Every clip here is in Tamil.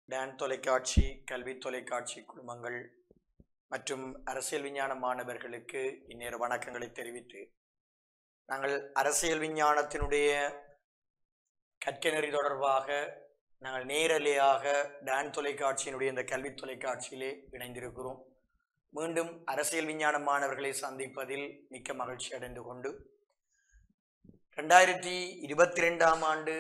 டான் தொலைக்காட்சி, கல்வி தொலைக்காட்சி குழுமங்கள் மற்றும் அரசியல் விஞ்ஞான மாணவர்களுக்கு இந்நேர வணக்கங்களை தெரிவித்து, நாங்கள் அரசியல் விஞ்ஞானத்தினுடைய கற்கநெறி தொடர்பாக நாங்கள் நேரலையாக டான் தொலைக்காட்சியினுடைய இந்த கல்வி தொலைக்காட்சியிலே இணைந்திருக்கிறோம். மீண்டும் அரசியல் விஞ்ஞான மாணவர்களை சந்திப்பதில் மிக்க மகிழ்ச்சி அடைந்து கொண்டு 2022ஆம் ஆண்டு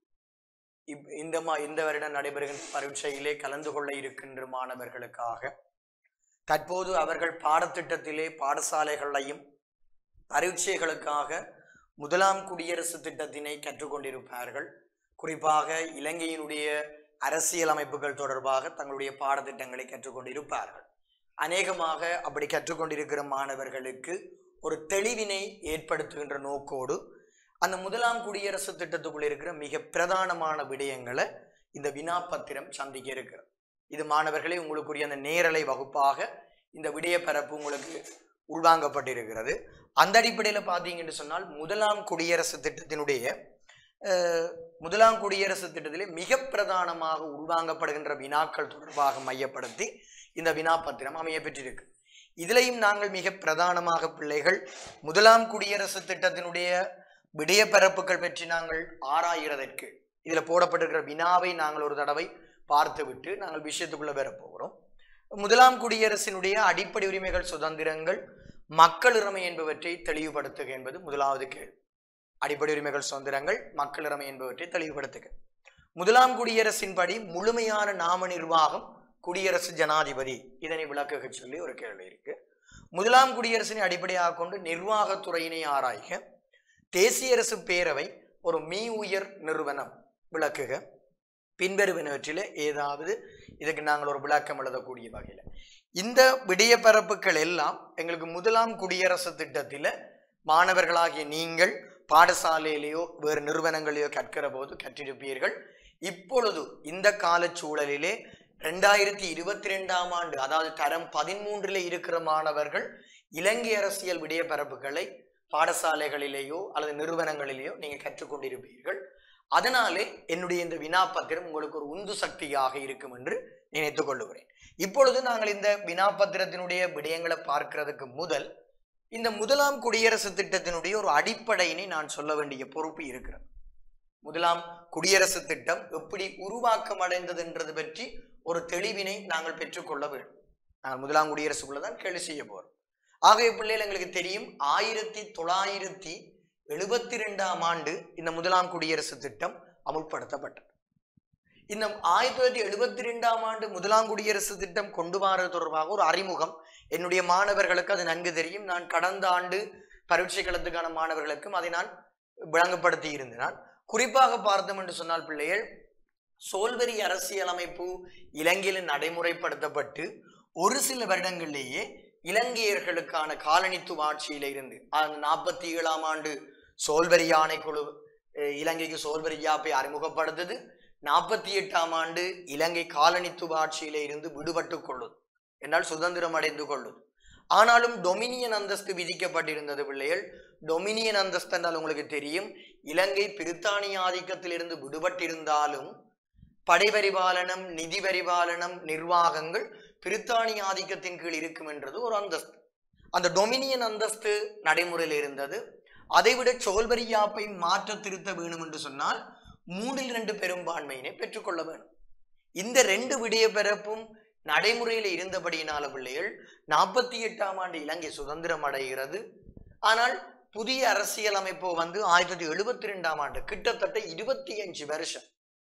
இந்த வருடம் நடைபெறுகின்ற பரீட்சையிலே கலந்து கொள்ள இருக்கின்ற மாணவர்களுக்காக தற்போது அவர்கள் பாடத்திட்டத்திலே பாடசாலைகளையும் பரீட்சைகளுக்காக முதலாம் குடியரசு திட்டத்தினை கற்றுக்கொண்டிருப்பார்கள். குறிப்பாக இலங்கையினுடைய அரசியல் அமைப்புகள் தொடர்பாக தங்களுடைய பாடத்திட்டங்களை கற்றுக்கொண்டிருப்பார்கள். அநேகமாக அப்படி கற்றுக்கொண்டிருக்கிற மாணவர்களுக்கு ஒரு தெளிவினை ஏற்படுத்துகின்ற நோக்கோடு அந்த முதலாம் குடியரசு திட்டத்துக்குள்ள இருக்கிற மிக பிரதானமான விடயங்களை இந்த வினாப்பத்திரம் சந்திக்க இருக்கிறது. இது மாணவர்களே உங்களுக்குரிய அந்த நேரலை வகுப்பாக இந்த விடய பரப்பு உங்களுக்கு உள்வாங்கப்பட்டிருக்கிறது. அந்த அடிப்படையில் பார்த்தீங்கன்னு சொன்னால் முதலாம் குடியரசு திட்டத்திலே மிக பிரதானமாக உள்வாங்கப்படுகின்ற வினாக்கள் தொடர்பாக மையப்படுத்தி இந்த வினாப்பத்திரம் அமைய பெற்றிருக்கு. இதிலையும் நாங்கள் மிக பிரதானமாக பிள்ளைகள் முதலாம் குடியரசு திட்டத்தினுடைய விடய பரப்புகள் பற்றி நாங்கள் ஆராய்கிறதற்கு இதில் போடப்பட்டிருக்கிற வினாவை நாங்கள் ஒரு தடவை பார்த்துவிட்டு நாங்கள் விஷயத்துக்குள்ள பெற போகிறோம். முதலாம் குடியரசினுடைய அடிப்படை உரிமைகள், சுதந்திரங்கள், மக்கள் உரிமை என்பவற்றை தெளிவுபடுத்துக என்பது முதலாவது கேள்வி. அடிப்படை உரிமைகள், சுதந்திரங்கள், மக்கள் உரிமை என்பவற்றை தெளிவுபடுத்துக. முதலாம் குடியரசின் படி முழுமையான நாம நிர்வாகம் குடியரசு ஜனாதிபதி, இதனை விளக்குக சொல்லி ஒரு கேள்வி இருக்கு. முதலாம் குடியரசினை அடிப்படையாக கொண்டு நிர்வாகத்துறையினை ஆராய்க. தேசிய அரசு பேரவை ஒரு உயர் நிறுவனம், விளக்குக. பின்வருவனவற்றிலே ஏதாவது இதுக்கு நாங்கள் ஒரு விளக்கம் எழுதக்கூடிய வகையில் இந்த விடய பரப்புகள் எல்லாம் எங்களுக்கு முதலாம் குடியரசு திட்டத்தில் மாணவர்களாகிய நீங்கள் பாடசாலையிலேயோ வேறு நிறுவனங்களையோ கற்கிற போது கற்றிருப்பீர்கள். இப்பொழுது இந்த கால சூழலிலே 2022ஆம் ஆண்டு, அதாவது தரம் 13 இருக்கிற மாணவர்கள் இலங்கை அரசியல் விடய பரப்புகளை பாடசாலைகளிலேயோ அல்லது நிறுவனங்களிலேயோ நீங்க கற்றுக்கொண்டிருப்பீர்கள். அதனாலே என்னுடைய இந்த வினாப்பத்திரம் உங்களுக்கு ஒரு உந்து சக்தியாக இருக்கும் என்று நினைத்துக் கொள்ளுகிறேன். இப்பொழுது நாங்கள் இந்த வினாப்பத்திரத்தினுடைய விடயங்களை பார்க்கிறதுக்கு முதல் இந்த முதலாம் குடியரசு திட்டத்தினுடைய ஒரு அடிப்படையினை நான் சொல்ல வேண்டிய பொறுப்பு இருக்கிறது. முதலாம் குடியரசு திட்டம் எப்படி உருவாக்கம் அடைந்ததுன்றது பற்றி ஒரு தெளிவினை நாங்கள் பெற்றுக்கொள்ள வேண்டும். நாங்கள் முதலாம் குடியரசுக்குள்ளதான் கேள்வி செய்ய போறோம். ஆகவே பிள்ளைகள் எங்களுக்கு தெரியும், 1972ஆம் ஆண்டு இந்த முதலாம் குடியரசு திட்டம் அமுல்படுத்தப்பட்டது. இந்த 1972ஆம் ஆண்டு முதலாம் குடியரசு திட்டம் கொண்டு வர தொடர்பாக ஒரு அறிமுகம் என்னுடைய மாணவர்களுக்கு அது நன்கு தெரியும். நான் கடந்த ஆண்டு பரீட்சை களத்துக்கான மாணவர்களுக்கும் அதை நான் விளங்கப்படுத்தி இருந்தேன். குறிப்பாக பார்த்தோம் என்று சொன்னால் பிள்ளைகள், சோல்வெரி அரசியலமைப்பு இலங்கையில் நடைமுறைப்படுத்தப்பட்டு ஒரு சில வருடங்களிலேயே இலங்கையர்களுக்கான காலனித்துவ ஆட்சியில இருந்து 47ஆம் ஆண்டு சோல்வெரி ஆணைக்குழு இலங்கைக்கு சோல்வெரி யாப்பை அறிமுகப்படுத்தது. 48ஆம் ஆண்டு இலங்கை காலனித்துவ ஆட்சியில இருந்து விடுபட்டு கொள்ளுது என்றால் சுதந்திரம் அடைந்து கொள்ளுது. ஆனாலும் டொமினியன் அந்தஸ்து விதிக்கப்பட்டிருந்தது பிள்ளைகள். டொமினியன் அந்தஸ்து என்றால் உங்களுக்கு தெரியும், இலங்கை பிரித்தானிய ஆதிக்கத்திலிருந்து விடுபட்டிருந்தாலும் படைபரிபாலனம், நிதி பரிபாலனம், நிர்வாகங்கள் பிரித்தானிய ஆதிக்கத்தின் கீழ் இருக்கும் என்றது ஒரு அந்தஸ்து. அந்த டொமினியன் அந்தஸ்து நடைமுறையில் இருந்தது. அதைவிட சோல்வெரி யாப்பை மாற்ற திருத்த வேணும் என்று சொன்னால் 3/2 பெரும்பான்மையினை பெற்றுக்கொள்ள வேண்டும். இந்த 2 விடய பரப்பும் நடைமுறையில் இருந்தபடியினால பிள்ளைகள் 48ஆம் ஆண்டு இலங்கை சுதந்திரம் அடைகிறது. ஆனால் புதிய அரசியல் அமைப்பு 1972ஆம் ஆண்டு, கிட்டத்தட்ட 25 வருஷம்,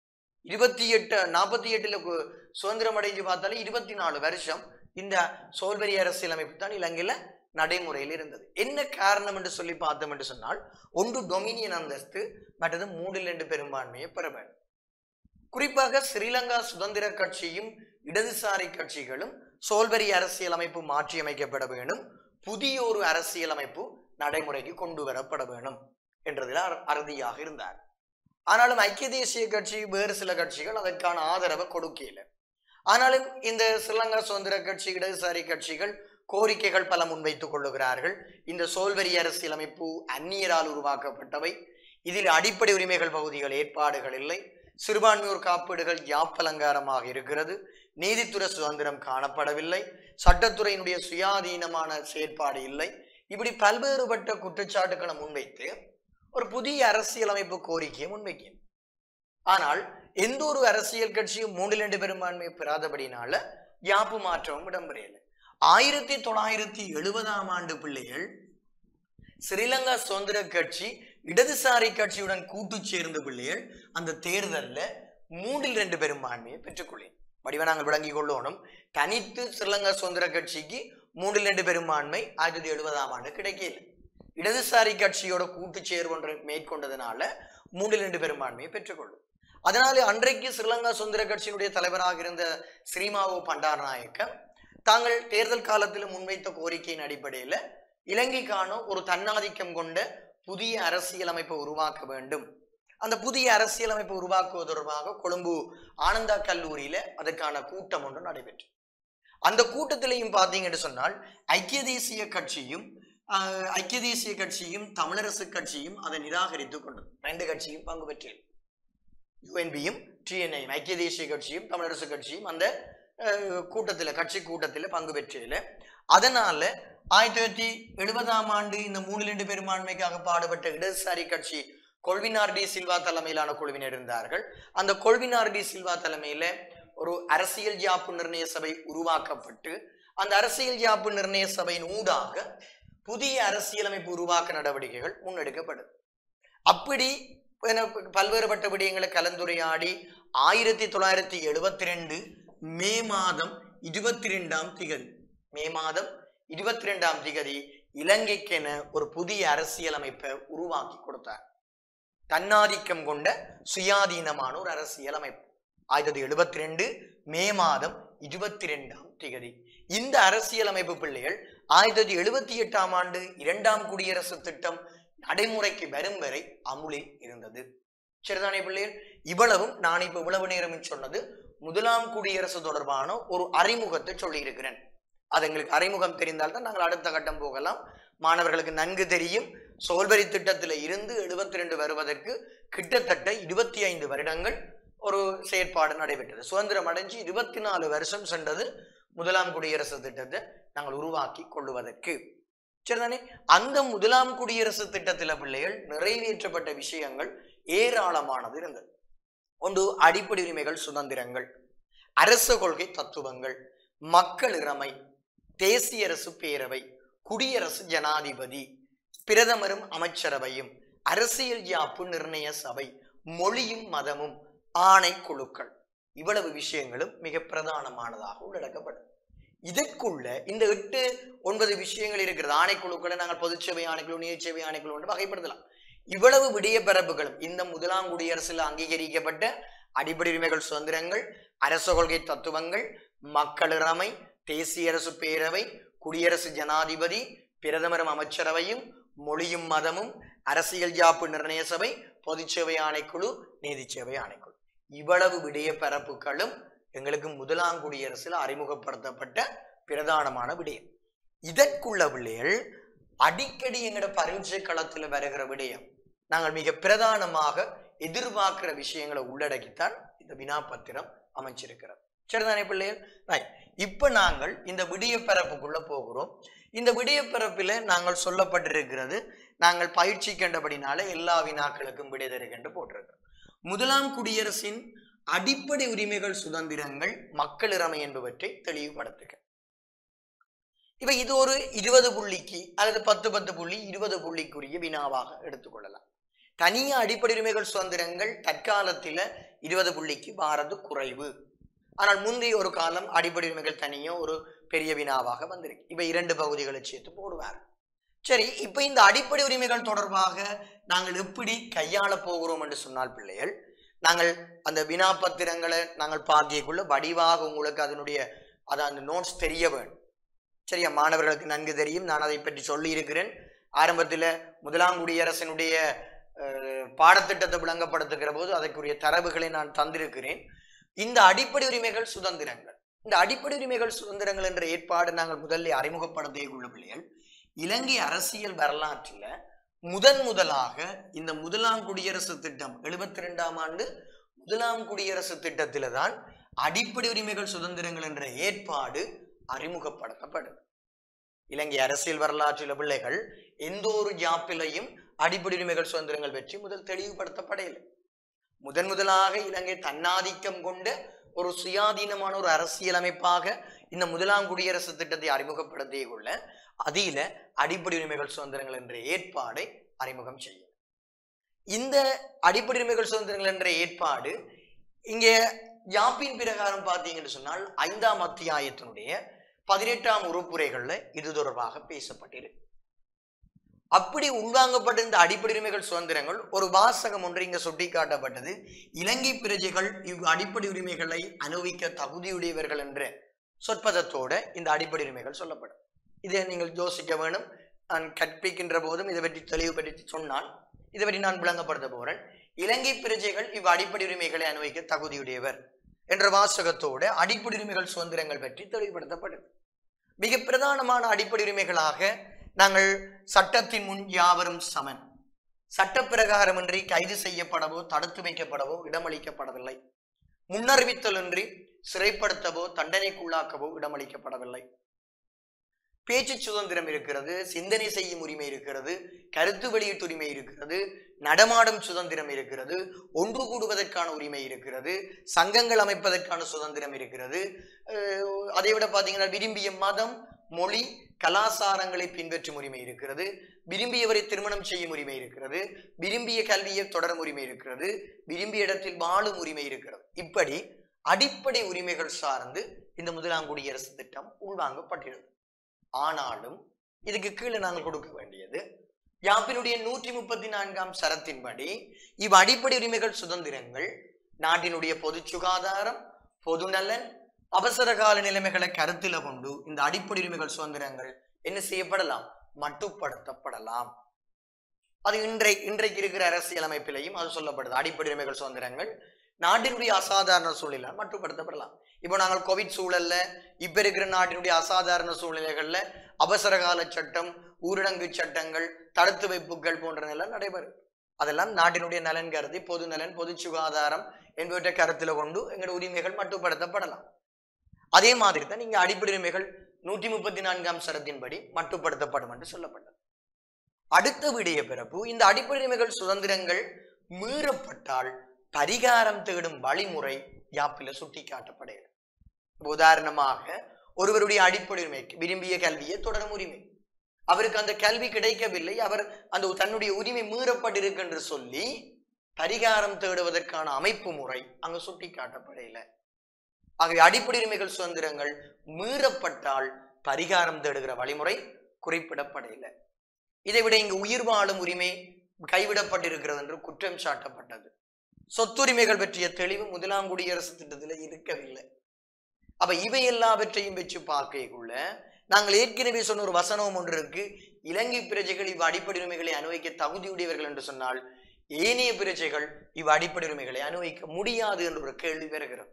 48 சுதந்திரம் அடைஞ்சு பார்த்தாலும் 24 வருஷம் இந்த சோல்வெரி அரசியல் அமைப்பு தான் இலங்கையில நடைமுறையில் இருந்தது. என்ன காரணம் என்று சொல்லி பார்த்தோம் என்று சொன்னால், ஒன்று டொமினியன் அந்தஸ்து, மற்றது 3/2 பெரும்பான்மையை பெற வேண்டும். குறிப்பாக ஸ்ரீலங்கா சுதந்திர கட்சியும் இடதுசாரி கட்சிகளும் சோல்வெரி அரசியல் அமைப்பு மாற்றி அமைக்கப்பட வேண்டும், புதிய ஒரு அரசியல் அமைப்பு நடைமுறைக்கு கொண்டு வரப்பட வேண்டும் என்றதில் அறுதியாக இருந்தார். ஆனாலும் ஐக்கிய தேசிய கட்சி, வேறு சில கட்சிகள் அதற்கான ஆதரவை கொடுக்கல. ஆனாலும் இந்த ஸ்ரீலங்கா சுதந்திர கட்சி, இடதுசாரி கட்சிகள் கோரிக்கைகள் பல முன்வைத்துக் கொள்ளுகிறார்கள். இந்த சோல்வெரி அரசியலமைப்பு அந்நியரால் உருவாக்கப்பட்டவை, இதில் அடிப்படை உரிமைகள் பகுதிகள் ஏற்பாடுகள் இல்லை, சிறுபான்மையோர் காப்பீடுகள் யாப்பலங்காரமாக இருக்கிறது. நீதித்துறை சுதந்திரம் காணப்படவில்லை. சட்டத்துறையினுடைய சுயாதீனமான செயற்பாடு இல்லை. இப்படி பல்வேறுபட்ட குற்றச்சாட்டுக்களை முன்வைத்து ஒரு புதிய அரசியலமைப்பு கோரிக்கையை முன்வைக்கும். ஆனால் எந்த ஒரு அரசியல் கட்சியும் 3/2 பெரும்பான்மை பெறாதபடினால யாப்பு மாற்றமும் இடம்பெறல. 1970ஆம் ஆண்டு பிள்ளைகள் ஸ்ரீலங்கா சுதந்திர கட்சி இடதுசாரி கட்சியுடன் கூட்டு சேர்ந்த பிள்ளைகள் அந்த தேர்தலில் 3/2 பெரும்பான்மையை பெற்றுக்கொள்ளேன். வடிவ நாங்கள் விளங்கிக் கொள்ளணும். தனித்து ஸ்ரீலங்கா சுதந்திர கட்சிக்கு 3/2 பெரும்பான்மை 1970ஆம் ஆண்டு கிடைக்கல. இடதுசாரி கட்சியோட கூட்டு சேர்வு ஒன்றை மேற்கொண்டதுனால 3/2 பெரும்பான்மையை பெற்றுக்கொள்ளும். அதனால அன்றைக்கு ஸ்ரீலங்கா சுதந்திர கட்சியினுடைய தலைவராக இருந்த ஸ்ரீமாவோ பண்டாரநாயக்க தாங்கள் தேர்தல் காலத்தில் முன்வைத்த கோரிக்கையின் அடிப்படையில் இலங்கைக்கான ஒரு தன்னாதிக்கம் கொண்ட புதிய அரசியலமைப்பை உருவாக்க வேண்டும். அந்த புதிய அரசியலமைப்பை உருவாக்குவது தொடர்பாக கொழும்பு ஆனந்தா கல்லூரியில அதற்கான கூட்டம் ஒன்று நடைபெற்று, அந்த கூட்டத்திலையும் பார்த்தீங்கன்னு சொன்னால் ஐக்கிய தேசிய கட்சியும் தமிழரசு கட்சியும் அதை நிராகரித்து கொண்டது. 2 கட்சியும் பங்கு பெற்றது. யுஎன்பியும் டிஎன்ஐயும் ஐக்கிய தேசிய கட்சியும் தமிழரசு கட்சியும் அந்த கட்சி கூட்டத்தில் பங்கு பெற்றதில்ல. அதனால 1970ஆம் ஆண்டு இந்த 3/2 பெரும்பான்மைக்காக பாடுபட்ட இடதுசாரி கட்சி கொள்வினார் டி சில்வா தலைமையிலான குழுவினர் இருந்தார்கள். அந்த கொள்வினார் டி சில்வா தலைமையில ஒரு அரசியல் யாப்பு நிர்ணய சபை உருவாக்கப்பட்டு அந்த அரசியல் யாப்பு நிர்ணய சபையின் ஊடாக புதிய அரசியலமைப்பு உருவாக்க நடவடிக்கைகள் முன்னெடுக்கப்படும். அப்படி பல்வேறுபட்ட விடயங்களை கலந்துரையாடி 1972 மே மாதம் 22ஆம் திகதி இலங்கைக்கென ஒரு புதிய அரசியலமைப்பை உருவாக்கி கொடுத்தார். தன்னாதிக்கம் கொண்ட சுயாதீனமான ஒரு அரசியலமைப்பு 1972 மே மாதம் 22ஆம் திகதி. இந்த அரசியலமைப்பு பிள்ளைகள் 1978ஆம் ஆண்டு 2ஆம் குடியரசு திட்டம் நடைமுறைக்கு வரும் வரை அமுலில் இருந்தது. சரிதானே பிள்ளைகள்? இவ்வளவும் நான் இப்ப இவ்வளவு நேரம் சொன்னது முதலாம் குடியரசு தொடர்பான ஒரு அறிமுகத்தை சொல்லி இருக்கிறேன். அது எங்களுக்கு அறிமுகம் தெரிந்தால்தான் நாங்கள் அடுத்த கட்டம் போகலாம். மாணவர்களுக்கு நன்கு தெரியும், சோல்வரி திட்டத்தில் இருந்து 72 வருவதற்கு கிட்டத்தட்ட 25 வருடங்கள் ஒரு செயற்பாடு நடைபெற்றது. சுதந்திரம் அடைஞ்சு 24 வருஷம் சென்றது முதலாம் குடியரசு திட்டத்தை நாங்கள் உருவாக்கி கொள்ளுவதற்கு. சரிதானே? அந்த முதலாம் குடியரசு திட்டத்தில பிள்ளைகள் நிறைவேற்றப்பட்ட விஷயங்கள் ஏராளமானது இருந்தது. ஒன்று, அடிப்படை உரிமைகள், சுதந்திரங்கள், அரச கொள்கை தத்துவங்கள், மக்கள் இறைமை, தேசிய அரசு பேரவை, குடியரசு ஜனாதிபதி, பிரதமரும் அமைச்சரவையும், அரசியல் யாப்பு நிர்ணய சபை, மொழியும் மதமும், ஆணை குழுக்கள், இவ்வளவு விஷயங்களும் மிக பிரதானமானதாக உள்ளடக்கப்படும். இதற்குள்ள இந்த 8-9 விஷயங்கள் இருக்கிறது. ஆணைக்குழுக்களை நாங்கள் பொதுச்சேவை ஆணைக்குழு, நீதிச்சேவை ஆணைக்குழு என்று வகைப்படுத்தலாம். இவ்வளவு விடிய பரப்புகளும் இந்த முதலாம் குடியரசில் அங்கீகரிக்கப்பட்ட அடிப்படை உரிமைகள், சுதந்திரங்கள், அரச கொள்கை தத்துவங்கள், மக்கள் இறைமை, தேசிய அரசு பேரவை, குடியரசு ஜனாதிபதி, பிரதமரும் அமைச்சரவையும், மொழியும் மதமும், அரசியல் யாப்பு நிர்ணய சபை, பொதுச்சேவை ஆணைக்குழு, நீதிச்சேவை ஆணைக்குழு, இவ்வளவு விடிய பரப்புகளும் எங்களுக்கு முதலாம் குடியரசில் அறிமுகப்படுத்தப்பட்ட பிரதானமான விடயம். இதற்குள்ள பிள்ளைகள் அடிக்கடி எங்களோட பரீட்சை களத்தில் வருகிற விடயம், நாங்கள் மிக பிரதானமாக எதிர்பார்க்கிற விஷயங்களை உள்ளடக்கித்தான் இந்த வினாப்பத்திரம் அமைச்சிருக்கிறது. சரிதானே பிள்ளைகள்? இப்ப நாங்கள் இந்த விடிய பரப்புக்குள்ள போகிறோம். இந்த விடிய பரப்பில நாங்கள் சொல்லப்பட்டிருக்கிறது, நாங்கள் பயிற்சி கண்டபடினால எல்லா வினாக்களுக்கும் விடை தருகின்ற போட்டிருக்கிறோம். முதலாம் குடியரசின் அடிப்படை உரிமைகள், சுதந்திரங்கள், மக்கள் இறைமை என்பவற்றை தெளிவுபடுத்துக. இப்ப இது ஒரு 20 புள்ளிக்கு அல்லது 10 புள்ளி 20 புள்ளிக்குரிய வினாவாக எடுத்துக்கொள்ளலாம். தனியா அடிப்படை உரிமைகள், சுதந்திரங்கள் தற்காலத்தில 20 புள்ளிக்கு வாரது குறைவு. ஆனால் முந்தைய ஒரு காலம் அடிப்படை உரிமைகள் தனியோ ஒரு பெரிய வினாவாக வந்திருக்கு. இப்ப 2 பகுதிகளை சேர்த்து போடுவார். சரி, இப்ப இந்த அடிப்படை உரிமைகள் தொடர்பாக நாங்கள் எப்படி கையாள போகிறோம் என்று சொன்னால் பிள்ளைகள், நாங்கள் அந்த வினாப்பத்திரங்களை நாங்கள் பார்க்கக்குள்ள வடிவாக உங்களுக்கு அதனுடைய அந்த நோட்ஸ் தெரிய வேண்டும். சரியா? மாணவர்களுக்கு நன்கு தெரியும், நான் அதை பற்றி சொல்லி இருக்கிறேன். ஆரம்பத்தில் முதலாம் குடியரசினுடைய பாடத்திட்டத்தை விளங்கப்படுத்துகிற போது அதற்குரிய தரவுகளை நான் தந்திருக்கிறேன். இந்த அடிப்படை உரிமைகள், சுதந்திரங்கள், இந்த அடிப்படை உரிமைகள், சுதந்திரங்கள் என்ற ஏற்பாடு நாங்கள் முதலில் அறிமுகப்படுத்தியுள்ள பிள்ளைகள், இலங்கை அரசியல் வரலாற்றில் முதலாக இந்த முதலாம் குடியரசு திட்டம் 72ஆம் ஆண்டு முதலாம் குடியரசு திட்டத்தில தான் அடிப்படை உரிமைகள் சுதந்திரங்கள் என்ற ஏற்பாடு அறிமுகப்படுத்தப்படுது. இலங்கை அரசியல் வரலாற்றில் பிள்ளைகள் எந்த ஒரு ஜாப்பிலையும் அடிப்படை உரிமைகள் சுதந்திரங்கள் பற்றி முதல் தெளிவுபடுத்தப்படவில்லை. முதலாக இலங்கை தன்னாதிக்கம் கொண்ட ஒரு சுயாதீனமான ஒரு அரசியல் அமைப்பாக இந்த முதலாம் குடியரசு திட்டத்தை அறிமுகப்படுத்திய கொள்ள அதில அடிப்படை உரிமைகள் சுதந்திரங்கள் என்ற ஏற்பாடை அறிமுகம் செய்யும். இந்த அடிப்படை உரிமைகள் சுதந்திரங்கள் என்ற ஏற்பாடு இங்கே யாப்பின் பிரகாரம் பார்த்தீங்கன்னு சொன்னால் 5ஆம் அத்தியாயத்தினுடைய 18ஆம் உறுப்புரைகள்ல இது தொடர்பாக பேசப்பட்டிருக்கு. அப்படி உள்வாங்கப்பட்ட இந்த அடிப்படை உரிமைகள் சுதந்திரங்கள் ஒரு வாசகம் ஒன்று இங்க சுட்டிக்காட்டப்பட்டது. இலங்கை பிரஜைகள் இவ் அடிப்படை உரிமைகளை அனுபவிக்க தகுதியுடையவர்கள் என்ற சொற்பதத்தோட இந்த அடிப்படை உரிமைகள் சொல்லப்படும். இதை நீங்கள் யோசிக்க வேணும். நான் கற்பிக்கின்ற போதும் இதை பற்றி தெளிவுபடுத்தி சொன்னால் இதை பற்றி நான் விளங்கப்படுத்த போறேன். இலங்கை பிரஜைகள் இவ் அடிப்படை உரிமைகளை அனுபவிக்க தகுதியுடையவர் என்ற வாசகத்தோட அடிப்படை உரிமைகள் சுதந்திரங்கள் பற்றி தெளிவுபடுத்தப்படுது. மிக பிரதானமான அடிப்படை உரிமைகளாக நாங்கள் சட்டத்தின் முன் யாவரும் சமன், சட்டப்பிரகாரமின்றி கைது செய்யப்படவோ தடுத்து வைக்கப்படவோ இடமளிக்கப்படவில்லை, முன்னறிவித்தலின்றி சிறைப்படுத்தவோ தண்டனைக்குள்ளாக்கவோ இடமளிக்கப்படவில்லை, பேச்சு சுதந்திரம் இருக்கிறது, சிந்தனை செய்யும் உரிமை இருக்கிறது, கருத்து வெளியீட்டு உரிமை இருக்கிறது, நடமாடும் சுதந்திரம் இருக்கிறது, ஒன்று கூடுவதற்கான உரிமை இருக்கிறது, சங்கங்கள் அமைப்பதற்கான சுதந்திரம் இருக்கிறது. அதை விட பார்த்தீங்கன்னா விரும்பிய மதம், மொழி, கலாச்சாரங்களை பின்பற்றும் உரிமை இருக்கிறது, விரும்பியவரை திருமணம் செய்யும் உரிமை இருக்கிறது, விரும்பிய கல்வியை தொடரும் உரிமை இருக்கிறது, விரும்பிய இடத்தில் வாழும் உரிமை இருக்கிறது. இப்படி அடிப்படை உரிமைகள் சார்ந்து இந்த முதலாம் குடியரசு திட்டம் உள்வாங்கப்பட்டிருந்தது. ஆனாலும் இதுக்கு கீழே நாங்கள் கொடுக்க வேண்டியது யாப்பினுடைய 134ஆம் சரத்தின்படி இவ் அடிப்படை உரிமைகள் சுதந்திரங்கள் நாட்டினுடைய பொது சுகாதாரம், பொது நலன், அவசர கால நிலைமைகளை கருத்தில கொண்டு இந்த அடிப்படை உரிமைகள் சுதந்திரங்கள் என்ன செய்யப்படலாம்? மட்டுப்படுத்தப்படலாம். அது இன்றைக்கு இருக்கிற அரசியலமைப்பிலையும் அது சொல்லப்படுது. அடிப்படை உரிமைகள் சுதந்திரங்கள் நாட்டினுடைய அசாதாரண சூழ்நிலை மட்டுப்படுத்தப்படலாம். இப்போ நாங்கள் கோவிட் சூழல்ல இப்ப இருக்கிற நாட்டினுடைய அசாதாரண சூழ்நிலைகள்ல அவசர கால சட்டம், ஊரடங்கு சட்டங்கள், தடுத்து வைப்புகள் போன்ற நிலை நடைபெறும். அதெல்லாம் நாட்டினுடைய நலன் கருதி பொது நலன், பொது சுகாதாரம் என்பவற்றை கருத்துல கொண்டு எங்களுடைய உரிமைகள் மட்டுப்படுத்தப்படலாம். அதே மாதிரி தான் நீங்க அடிப்படை உரிமைகள் 134ஆம் சரத்தின்படி மட்டுப்படுத்தப்படும் என்று சொல்லப்பட்டது. அடுத்த விடைய பிறப்பு இந்த அடிப்படை உரிமைகள் சுதந்திரங்கள் மீறப்பட்டால் பரிகாரம் தேடும் வழிமுறை யாப்பில சுட்டி காட்டப்படுகிறது. உதாரணமாக ஒருவருடைய அடிப்படை உரிமை விரும்பிய கல்வியை தொடரும் உரிமை, அவருக்கு அந்த கல்வி கிடைக்கவில்லை, அவர் அந்த தன்னுடைய உரிமை மீறப்பட்டிருக்கு என்று சொல்லி பரிகாரம் தேடுவதற்கான அமைப்பு முறை அங்கு சுட்டி காட்டப்படவில்லை. ஆகவே அடிப்படை உரிமைகள் சுதந்திரங்கள் மீறப்பட்டால் பரிகாரம் தேடுகிற வழிமுறை குறிப்பிடப்படவில்லை. இதை விட இங்கு உயிர் வாழும் உரிமை கைவிடப்பட்டிருக்கிறது என்று குற்றம் சாட்டப்பட்டது. சொத்துரிமைகள் பற்றிய தெளிவு முதலாம் குடியரசு திட்டத்தில் இருக்கவில்லை. அப்ப இவை எல்லாவற்றையும் வச்சு பார்க்கக்குள்ள நாங்கள் ஏற்கனவே சொன்ன ஒரு வசனம் ஒன்று இருக்கு. இலங்கை பிரஜைகள் இவ் அடிப்படை உரிமைகளை அனுபவிக்க தகுதியுடையவர்கள் என்று சொன்னால் ஏனைய பிரஜைகள் இவ் அடிப்படை உரிமைகளை அனுபவிக்க முடியாது என்ற ஒரு கேள்வி வருகிறது.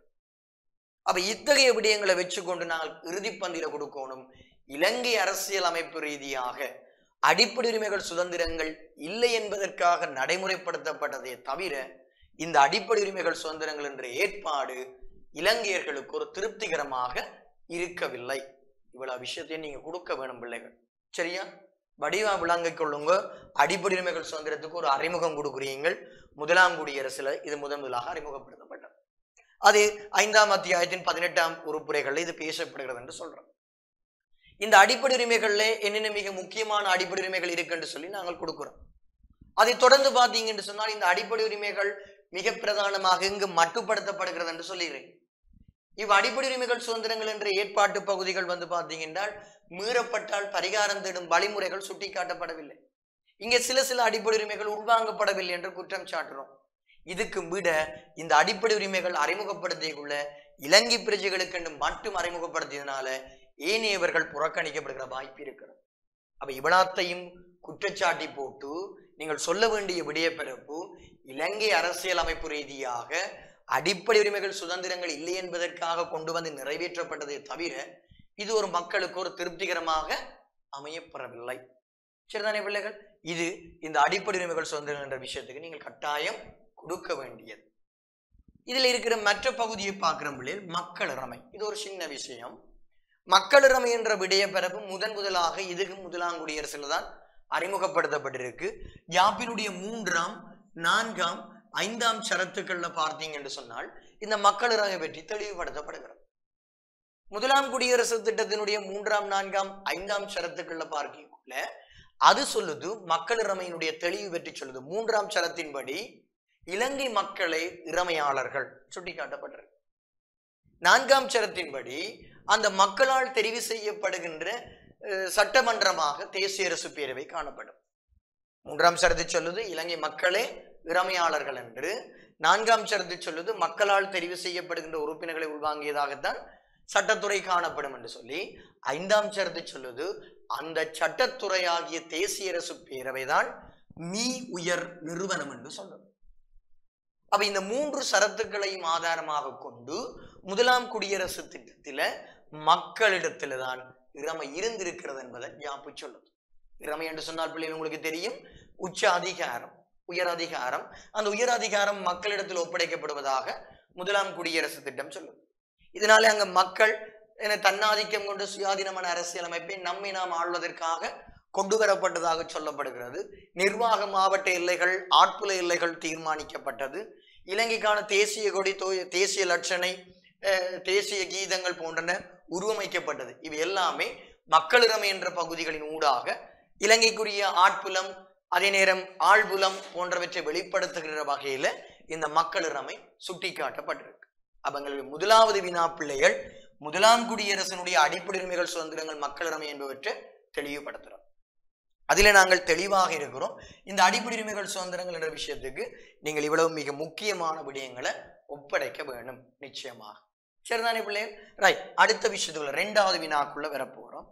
அப்ப இத்தகைய விடயங்களை வச்சுக்கொண்டு நாங்கள் இறுதி பந்தில கொடுக்கணும். இலங்கை அரசியல் அமைப்பு ரீதியாக அடிப்படை உரிமைகள் சுதந்திரங்கள் இல்லை என்பதற்காக நடைமுறைப்படுத்தப்பட்டதை தவிர இந்த அடிப்படை உரிமைகள் சுதந்திரங்கள் என்ற ஏற்பாடு இலங்கையர்களுக்கு ஒரு திருப்திகரமாக இருக்கவில்லை. இவ்வளவு விஷயத்தையும் நீங்க கொடுக்க வேணும் பிள்ளைகள். சரியா? வடிவா விளங்கிக் கொள்ளுங்க. அடிப்படை உரிமைகள் சுதந்திரத்துக்கு ஒரு அறிமுகம் கொடுக்குறீங்கள். முதலாம் குடியரசுல இது முதலாக அறிமுகப்படுத்தப்பட்டது. அது 5ஆம் அத்தியாயத்தின் 18ஆம் உறுப்புரைகள்ல இது பேசப்படுகிறது என்று சொல்றோம். இந்த அடிப்படை உரிமைகள்ல என்னென்ன மிக முக்கியமான அடிப்படை உரிமைகள் இருக்குன்னு சொல்லி நாங்கள் கொடுக்கிறோம். அதை தொடர்ந்து பார்த்தீங்கன்னு சொன்னால் இந்த அடிப்படை உரிமைகள் மிக பிரதானமாக இங்கு மட்டுப்படுத்தப்படுகிறது என்று சொல்லுகிறேன். இவ் அடிப்படை உரிமைகள் சுதந்திரங்கள் என்ற ஏற்பாட்டு பகுதிகள் பார்த்தீங்கன்னா மீறப்பட்டால் பரிகாரம் தேடும் வழிமுறைகள் சுட்டி காட்டப்படவில்லை. இங்கே சில அடிப்படை உரிமைகள் உள்வாங்கப்படவில்லை என்று குற்றம் சாட்டுறோம். இதுக்கு விட இந்த அடிப்படை உரிமைகள் அறிமுகப்படுத்தியுள்ள இலங்கை பிரஜைகளுக்கு மட்டும் அறிமுகப்படுத்தியதனால ஏனையவர்கள் புறக்கணிக்கப்படுகிற வாய்ப்பு இருக்கிறது. அப்ப இவ்வளத்தையும் குற்றச்சாட்டி போட்டு நீங்கள் சொல்ல வேண்டிய விடைய பிறப்பு இலங்கை அரசியல் அமைப்பு ரீதியாக அடிப்படை உரிமைகள் சுதந்திரங்கள் இல்லை என்பதற்காக கொண்டு வந்து நிறைவேற்றப்பட்டதை தவிர இது ஒரு மக்களுக்கு ஒரு திருப்திகரமாக அமையப்பெறவில்லை. சரிதானே பிள்ளைகள்? இது இந்த அடிப்படை உரிமைகள் சுதந்திரம் என்ற விஷயத்துக்கு நீங்கள் கட்டாயம் கொடுக்க வேண்டியது. இதுல இருக்கிற மற்ற பகுதியை பார்க்கிறோம் பிள்ளைகள், மக்களிறமை. இது ஒரு சின்ன விஷயம். மக்களிறமை என்ற விடயப்பரப்பு முதலாக இதுக்கு முதலாம் குடியரசுல தான் அறிமுகப்படுத்தப்பட்டிருக்கு. யாப்பினுடைய 3ஆம் 4ஆம் 5ஆம் ஷரத்துக்கள்ல பார்த்தீங்க என்று சொன்னால் இந்த மக்களிறமை பற்றி தெளிவுபடுத்தப்படுகிறது. முதலாம் குடியரசு திட்டத்தினுடைய 3ஆம் 4ஆம் 5ஆம் ஷரத்துக்கள்ல பார்க்கக்குள்ள அது சொல்லுது மக்களிறமையினுடைய தெளிவு பற்றி சொல்லுது. 3ஆம் ஷரத்தின்படி இலங்கை மக்களே இறைமையாளர்கள் சுட்டிக்காட்டப்பட்டிருக்கு. 4ஆம் ஷரத்தின்படி அந்த மக்களால் தெரிவு செய்யப்படுகின்ற சட்டமன்றமாக தேசிய அரசு பேரவை காணப்படும். 3ஆம் ஷரத்து சொல்லுது இலங்கை மக்களே இறைமையாளர்கள் என்று. 4ஆம் ஷரத்து சொல்லுது மக்களால் தெரிவு செய்யப்படுகின்ற உறுப்பினர்களை உள்வாங்கியதாகத்தான் சட்டத்துறை காணப்படும் என்று சொல்லி. 5ஆம் ஷரத்து சொல்லுது அந்த சட்டத்துறையாகிய தேசிய அரசு பேரவைதான் மீ உயர் நிறுவனம் என்று சொல்லுது. அப்ப இந்த 3 ஷரத்துக்களையும் ஆதாரமாக கொண்டு முதலாம் குடியரசு திட்டத்தில மக்களிடத்தில்தான் இறைமை இருந்திருக்கிறது என்பதை யாப்பு சொல்லுது. இறைமை என்று சொன்னால் பிள்ளைகள் உங்களுக்கு தெரியும், உச்ச அதிகாரம், உயர் அதிகாரம். அந்த உயர் அதிகாரம் மக்களிடத்தில் ஒப்படைக்கப்படுவதாக முதலாம் குடியரசு திட்டம் சொல்லுது. இதனாலே அங்க மக்கள் தன்னாதிக்கம் கொண்டு சுயாதீனமான அரசியலமைப்பை நம்மை நாம் ஆள்வதற்காக கொண்டு வரப்பட்டதாக சொல்லப்படுகிறது. நிர்வாக மாவட்ட எல்லைகள், ஆட்புல எல்லைகள் தீர்மானிக்கப்பட்டது. இலங்கைக்கான தேசிய கொடி, தேசிய லட்சணை, தேசிய கீதங்கள் போன்றன உருவமைக்கப்பட்டது. இவை எல்லாமே மக்களிறமை என்ற பகுதிகளின் ஊடாக இலங்கைக்குரிய ஆட்புலம், அதே நேரம் ஆழ்புலம் போன்றவற்றை வெளிப்படுத்துகிற வகையில இந்த மக்களிறமை சுட்டிக்காட்டப்பட்டிருக்கு. அவங்களுடைய முதலாவது வினா பிள்ளைகள் முதலாம் குடியரசனுடைய அடிப்படை உரிமைகள், சுதந்திரங்கள், மக்களிறமை என்பவற்றை தெளிவுபடுத்துறோம். அதில நாங்கள் தெளிவாக இருக்கிறோம். இந்த அடிப்படை உரிமைகள், சுதந்திரங்கள் என்ற விஷயத்துக்கு நீங்கள் இவ்வளவு மிக முக்கியமான விடயங்களை ஒப்படைக்க வேண்டும் நிச்சயமாக. சரிதானே பிள்ளைகள்? ரைட். அடுத்த விஷயத்துக்குள்ள 2வது வினாக்குள்ள வரப்போறோம்.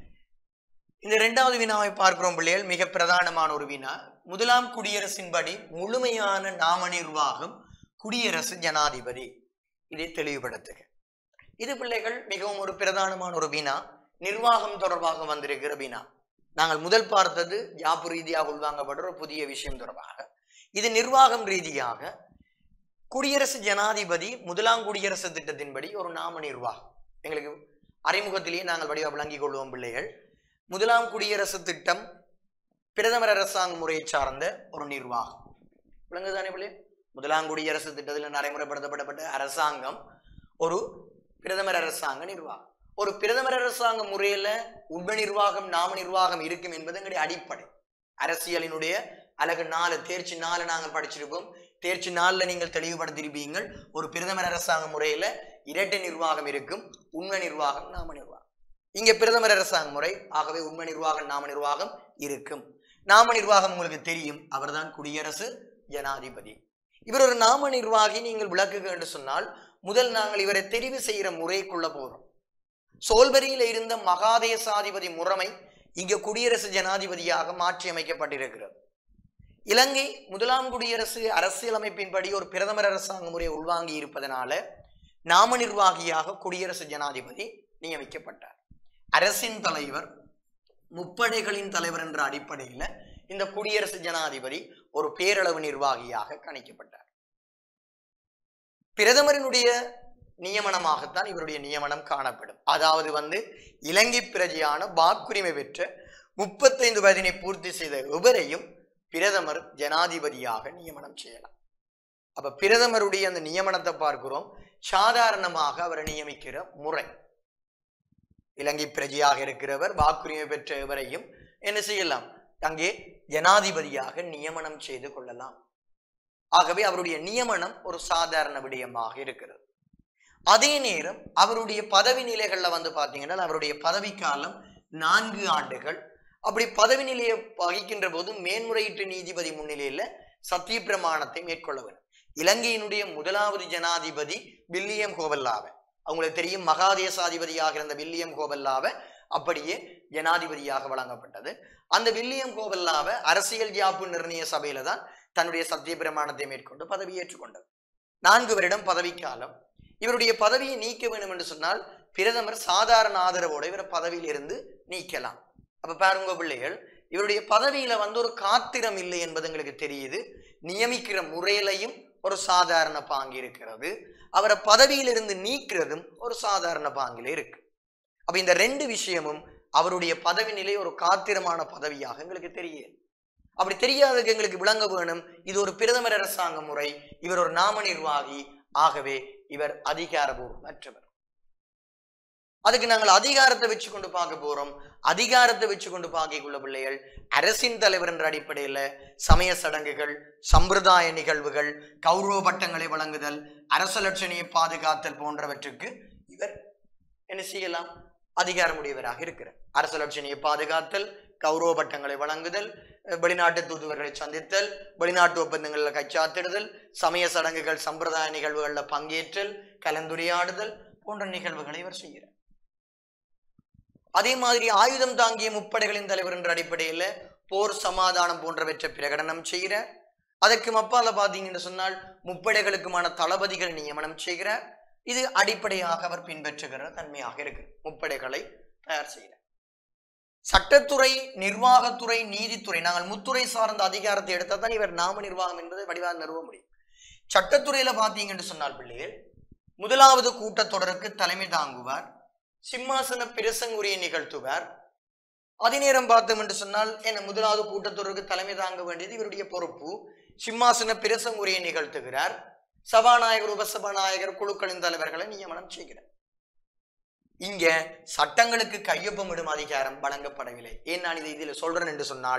இந்த 2வது வினாவை பார்க்கிறோம் பிள்ளைகள். மிக பிரதானமான ஒரு வினா. முதலாம் குடியரசின்படி முழுமையான நாம நிர்வாகம் குடியரசு ஜனாதிபதி. இதை தெளிவுபடுத்துக. இது பிள்ளைகள் மிகவும் ஒரு பிரதானமான ஒரு வினா. நிர்வாகம் தொடர்பாக வந்திருக்கிற வினா. நாங்கள் முதல் பார்த்தது யாப்பு ரீதியாக உள்வாங்கப்படுற ஒரு புதிய விஷயம் தொடர்பாக. இது நிர்வாகம் ரீதியாக குடியரசு ஜனாதிபதி முதலாம் குடியரசு திட்டத்தின்படி ஒரு நாம நிர்வாகம். எங்களுக்கு அறிமுகத்திலேயே நாங்கள் வடிவ விளங்கிக் கொள்வோம் பிள்ளைகள். முதலாம் குடியரசு திட்டம் பிரதமர் அரசாங்க முறையை சார்ந்த ஒரு நிர்வாகம். விளங்குதானே பிள்ளை? முதலாம் குடியரசு திட்டத்தில் நடைமுறைப்படுத்தப்பட்ட அரசாங்கம் ஒரு பிரதமர் அரசாங்க நிர்வாகம். ஒரு பிரதமர் அரசாங்க முறையில உண்மை நிர்வாகம், நாம நிர்வாகம் இருக்கும் என்பது எங்களுடைய அடிப்படை. அரசியலினுடைய அழகு 4 தேர்ச்சி 4 நாங்கள் படிச்சிருக்கோம். தேர்ச்சி 4ல நீங்கள் தெளிவுபடுத்திருப்பீங்கள். ஒரு பிரதமர் அரசாங்க முறையில இரட்டை நிர்வாகம் இருக்கும், உண்மை நிர்வாகம், நாம நிர்வாகம். இங்க பிரதமர் அரசாங்க முறை, ஆகவே உண்மை நிர்வாகம், நாம நிர்வாகம் இருக்கும். நாம நிர்வாகம் உங்களுக்கு தெரியும், அவர்தான் குடியரசு ஜனாதிபதி. இவர் ஒரு நாம நிர்வாகி. நீங்கள் விளக்குக என்று சொன்னால் முதல் நாங்கள் இவரை தெரிவு செய்கிற முறைக்குள்ள போறோம். சோல்பரியில இருந்த மகாதேசாதிபதி முறைமை இங்க குடியரசு ஜனாதிபதியாக மாற்றி அமைக்கப்பட்டிருக்கிறது. இலங்கை முதலாம் குடியரசு அரசியலமைப்பின்படி ஒரு பிரதமர் அரசாங்க முறையை உள்வாங்கி இருப்பதனால நாம நிர்வாகியாக குடியரசு ஜனாதிபதி நியமிக்கப்பட்டார். அரசின் தலைவர், முப்படைகளின் தலைவர் என்ற அடிப்படையில இந்த குடியரசு ஜனாதிபதி ஒரு பேரளவு நிர்வாகியாக கணிக்கப்பட்டார். பிரதமரினுடைய நியமனமாகத்தான் இவருடைய நியமனம் காணப்படும். அதாவது இலங்கை பிரஜையான வாக்குரிமை பெற்ற 35 வயதினை பூர்த்தி செய்த எவரையும் பிரதமர் ஜனாதிபதியாக நியமனம் செய்யலாம். அப்ப பிரதமருடைய அந்த நியமனத்தை பார்க்கிறோம். சாதாரணமாக அவரை நியமிக்கிற முறை, இலங்கை பிரஜையாக இருக்கிறவர் வாக்குரிமை பெற்ற எவரையும் என்ன செய்யலாம்? அங்கே ஜனாதிபதியாக நியமனம் செய்து கொள்ளலாம். ஆகவே அவருடைய நியமனம் ஒரு சாதாரண விடயமாக இருக்கிறது. அதே நேரம் அவருடைய பதவி நிலைகள்ல பாத்தீங்கன்னா அவருடைய பதவி காலம் 4 ஆண்டுகள். அப்படி பதவி நிலையை வகிக்கின்ற போது மேன்முறையீட்டு நீதிபதி முன்னிலையில சத்திய பிரமாணத்தை மேற்கொள்ள வேண்டும். இலங்கையினுடைய முதலாவது ஜனாதிபதி வில்லியம் கோவல்லாவை, அவங்களுக்கு தெரியும், மகாதேசாதிபதியாக இருந்த வில்லியம் கோவல்லாவை அப்படியே ஜனாதிபதியாக வழங்கப்பட்டது. அந்த வில்லியம் கோவல்லாவை அரசியல் யாப்பு நிர்ணய சபையில தான் தன்னுடைய சத்திய பிரமாணத்தை மேற்கொண்டு பதவி ஏற்றுக்கொண்டது. 4 வருடம் பதவிக்காலம். இவருடைய பதவியை நீக்க வேண்டும் என்று சொன்னால் பிரதமர் சாதாரண ஆதரவோடு இவரை பதவியில் இருந்து நீக்கலாம். அப்ப பாருங்க பிள்ளைகள், இவருடைய பதவியில ஒரு காத்திரம் இல்லை என்பது எங்களுக்கு தெரியுது. நியமிக்கிற முறையிலையும் ஒரு சாதாரண பாங்கு இருக்கிறது, அவரை பதவியிலிருந்து நீக்கிறதும் ஒரு சாதாரண பாங்கிலே இருக்கு. அப்ப இந்த ரெண்டு விஷயமும் அவருடைய பதவி நிலை ஒரு காத்திரமான பதவியாக எங்களுக்கு தெரியும். அப்படி தெரியாததுக்கு எங்களுக்கு விளங்க வேணும், இது ஒரு பிரதமர் அரசாங்க முறை, இவர் ஒரு நாம நிர்வாகி, ஆகவே இவர் அதிகாரபூர்வமற்றவர். அதுக்கு நாங்கள் அதிகாரத்தை வச்சு கொண்டு பார்க்க போறோம். அதிகாரத்தை வச்சு கொண்டு பார்க்கக்குள்ள பிள்ளைகள், அரசின் தலைவர் என்ற அடிப்படையில சமய சடங்குகள், சம்பிரதாய நிகழ்வுகள், கௌரவ பட்டங்களை வழங்குதல், அரச லட்சணியை பாதுகாத்தல் போன்றவற்றுக்கு இவர் என்ன செய்யலாம்? அதிகாரமுடையவராக இருக்கிறார். அரச லட்சணியை பாதுகாத்தல், கௌரவ பட்டங்களை வழங்குதல், வெளிநாட்டு தூதுவர்களை சந்தித்தல், வெளிநாட்டு ஒப்பந்தங்களில் கைச்சாத்திடுதல், சமய சடங்குகள் சம்பிரதாய நிகழ்வுகளில் பங்கேற்றல், கலந்துரையாடுதல் போன்ற நிகழ்வுகளை இவர் செய்கிறார். அதே மாதிரி ஆயுதம் தாங்கிய முப்படைகளின் தலைவர் என்ற அடிப்படையில் போர், சமாதானம் போன்றவற்றை பிரகடனம் செய்கிறார். அதற்கு அப்பால பார்த்தீங்கன்னு சொன்னால் முப்படைகளுக்குமான தளபதிகள் நியமனம் செய்கிறார். இது அடிப்படையாக அவர் பின்பற்றுகிற தன்மையாக இருக்கு. முப்படைகளை தயார் செய்கிறார். சட்டத்துறை, நிர்வாகத்துறை, நீதித்துறை, நாங்கள் முத்துறை சார்ந்த அதிகாரத்தை எடுத்தால் தான் இவர் நாம நிர்வாகம் என்பதை வடிவாக நிறுவ முடியும். சட்டத்துறையில பார்த்தீங்கன்னு சொன்னால் பிள்ளைகள், முதலாவது கூட்டத்தொடருக்கு தலைமை தாங்குவார், சிம்மாசன பிரசங்குரையை நிகழ்த்துவார். அதே நேரம் பார்த்தோம் என்று சொன்னால் என்ன, முதலாவது கூட்டத்தொடருக்கு தலைமை தாங்க வேண்டியது இவருடைய பொறுப்பு. சிம்மாசன பிரசங்குரையை நிகழ்த்துகிறார். சபாநாயகர், உபசபாநாயகர், குழுக்களின் தலைவர்களை நியமனம் செய்கிறார். இங்க சட்டங்களுக்கு கையொப்பமிடும் அதிகாரம் வழங்கப்படவில்லை. ஏன் நான் இதில் சொல்றேன் என்று சொன்னால்,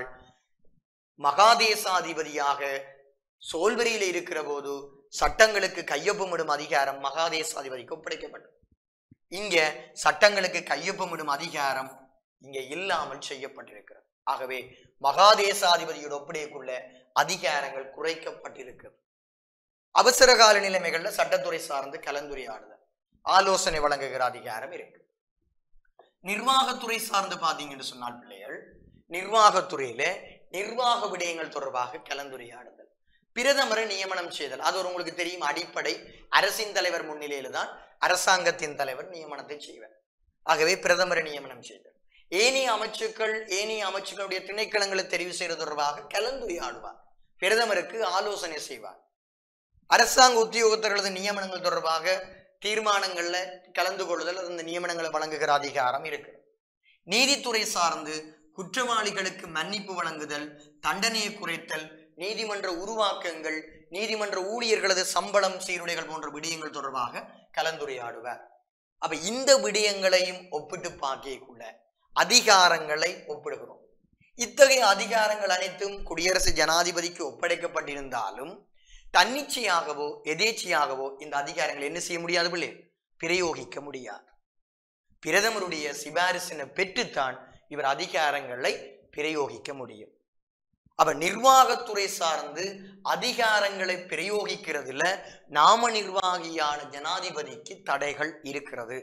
மகாதேசாதிபதியாக சோல்வரியில இருக்கிற போது சட்டங்களுக்கு கையொப்பமிடும் அதிகாரம் மகாதேசாதிபதிக்கு ஒப்படைக்கப்பட்டது. இங்க சட்டங்களுக்கு கையொப்பமிடும் அதிகாரம் இங்க இல்லாமல் செய்யப்பட்டிருக்கிறது. ஆகவே மகாதேசாதிபதியோட ஒப்படைக்குள்ள அதிகாரங்கள் குறைக்கப்பட்டிருக்கிறது. அவசர கால நிலைமைகள்ல சட்டத்துறை சார்ந்து கலந்துரையாடுதல், ஆலோசனை வழங்குகிற அதிகாரம் இருக்கு. நிர்வாகத்துறை சார்ந்து பாத்தீங்கன்னு சொன்னால் பிள்ளைகள், நிர்வாகத்துறையில நிர்வாக விடயங்கள் தொடர்பாக கலந்துரையாடுதல், பிரதமரை நியமனம் செய்தல். அது ஒரு உங்களுக்கு தெரியும் அடிப்படை. அரசின் தலைவர் முன்னிலையில தான் அரசாங்கத்தின் தலைவர் நியமனத்தை செய்வார். ஆகவே பிரதமரை நியமனம் செய்தல். ஏனைய அமைச்சுக்களுடைய திணைக்களங்களை தெரிவு செய்வது தொடர்பாக கலந்துரையாடுவார். பிரதமருக்கு ஆலோசனை செய்வார். அரசாங்க உத்தியோகத்தர்களது நியமனங்கள் தொடர்பாக தீர்மானங்கள்ல கலந்து கொள்ளுதல், அந்த நியமனங்களை வழங்குகிற அதிகாரம் இருக்கு. நீதித்துறை சார்ந்து குற்றவாளிகளுக்கு மன்னிப்பு வழங்குதல், தண்டனையை குறைத்தல், நீதிமன்ற உருவாக்கங்கள், நீதிமன்ற ஊழியர்களது சம்பளம், சீருடைகள் போன்ற விடயங்கள் தொடர்பாக கலந்துரையாடுவார். அப்ப இந்த விடயங்களையும் ஒப்பிட்டு பார்க்கக்குள்ள அதிகாரங்களை ஒப்பிடுகிறோம். இத்தகைய அதிகாரங்கள் அனைத்தும் குடியரசு ஜனாதிபதிக்கு ஒப்படைக்கப்பட்டிருந்தாலும் தன்னிச்சையாகவோ எதேச்சையாகவோ இந்த அதிகாரங்களை என்ன செய்ய முடியாது பிள்ளை, பிரயோகிக்க முடியாது. பிரதமருடைய சிபாரிசினை பெற்றுத்தான் இவர் அதிகாரங்களை பிரயோகிக்க முடியும். அப்ப நிர்வாகத்துறை சார்ந்து அதிகாரங்களை பிரயோகிக்கிறதுல நாம நிர்வாகியான ஜனாதிபதிக்கு தடைகள் இருக்கிறது.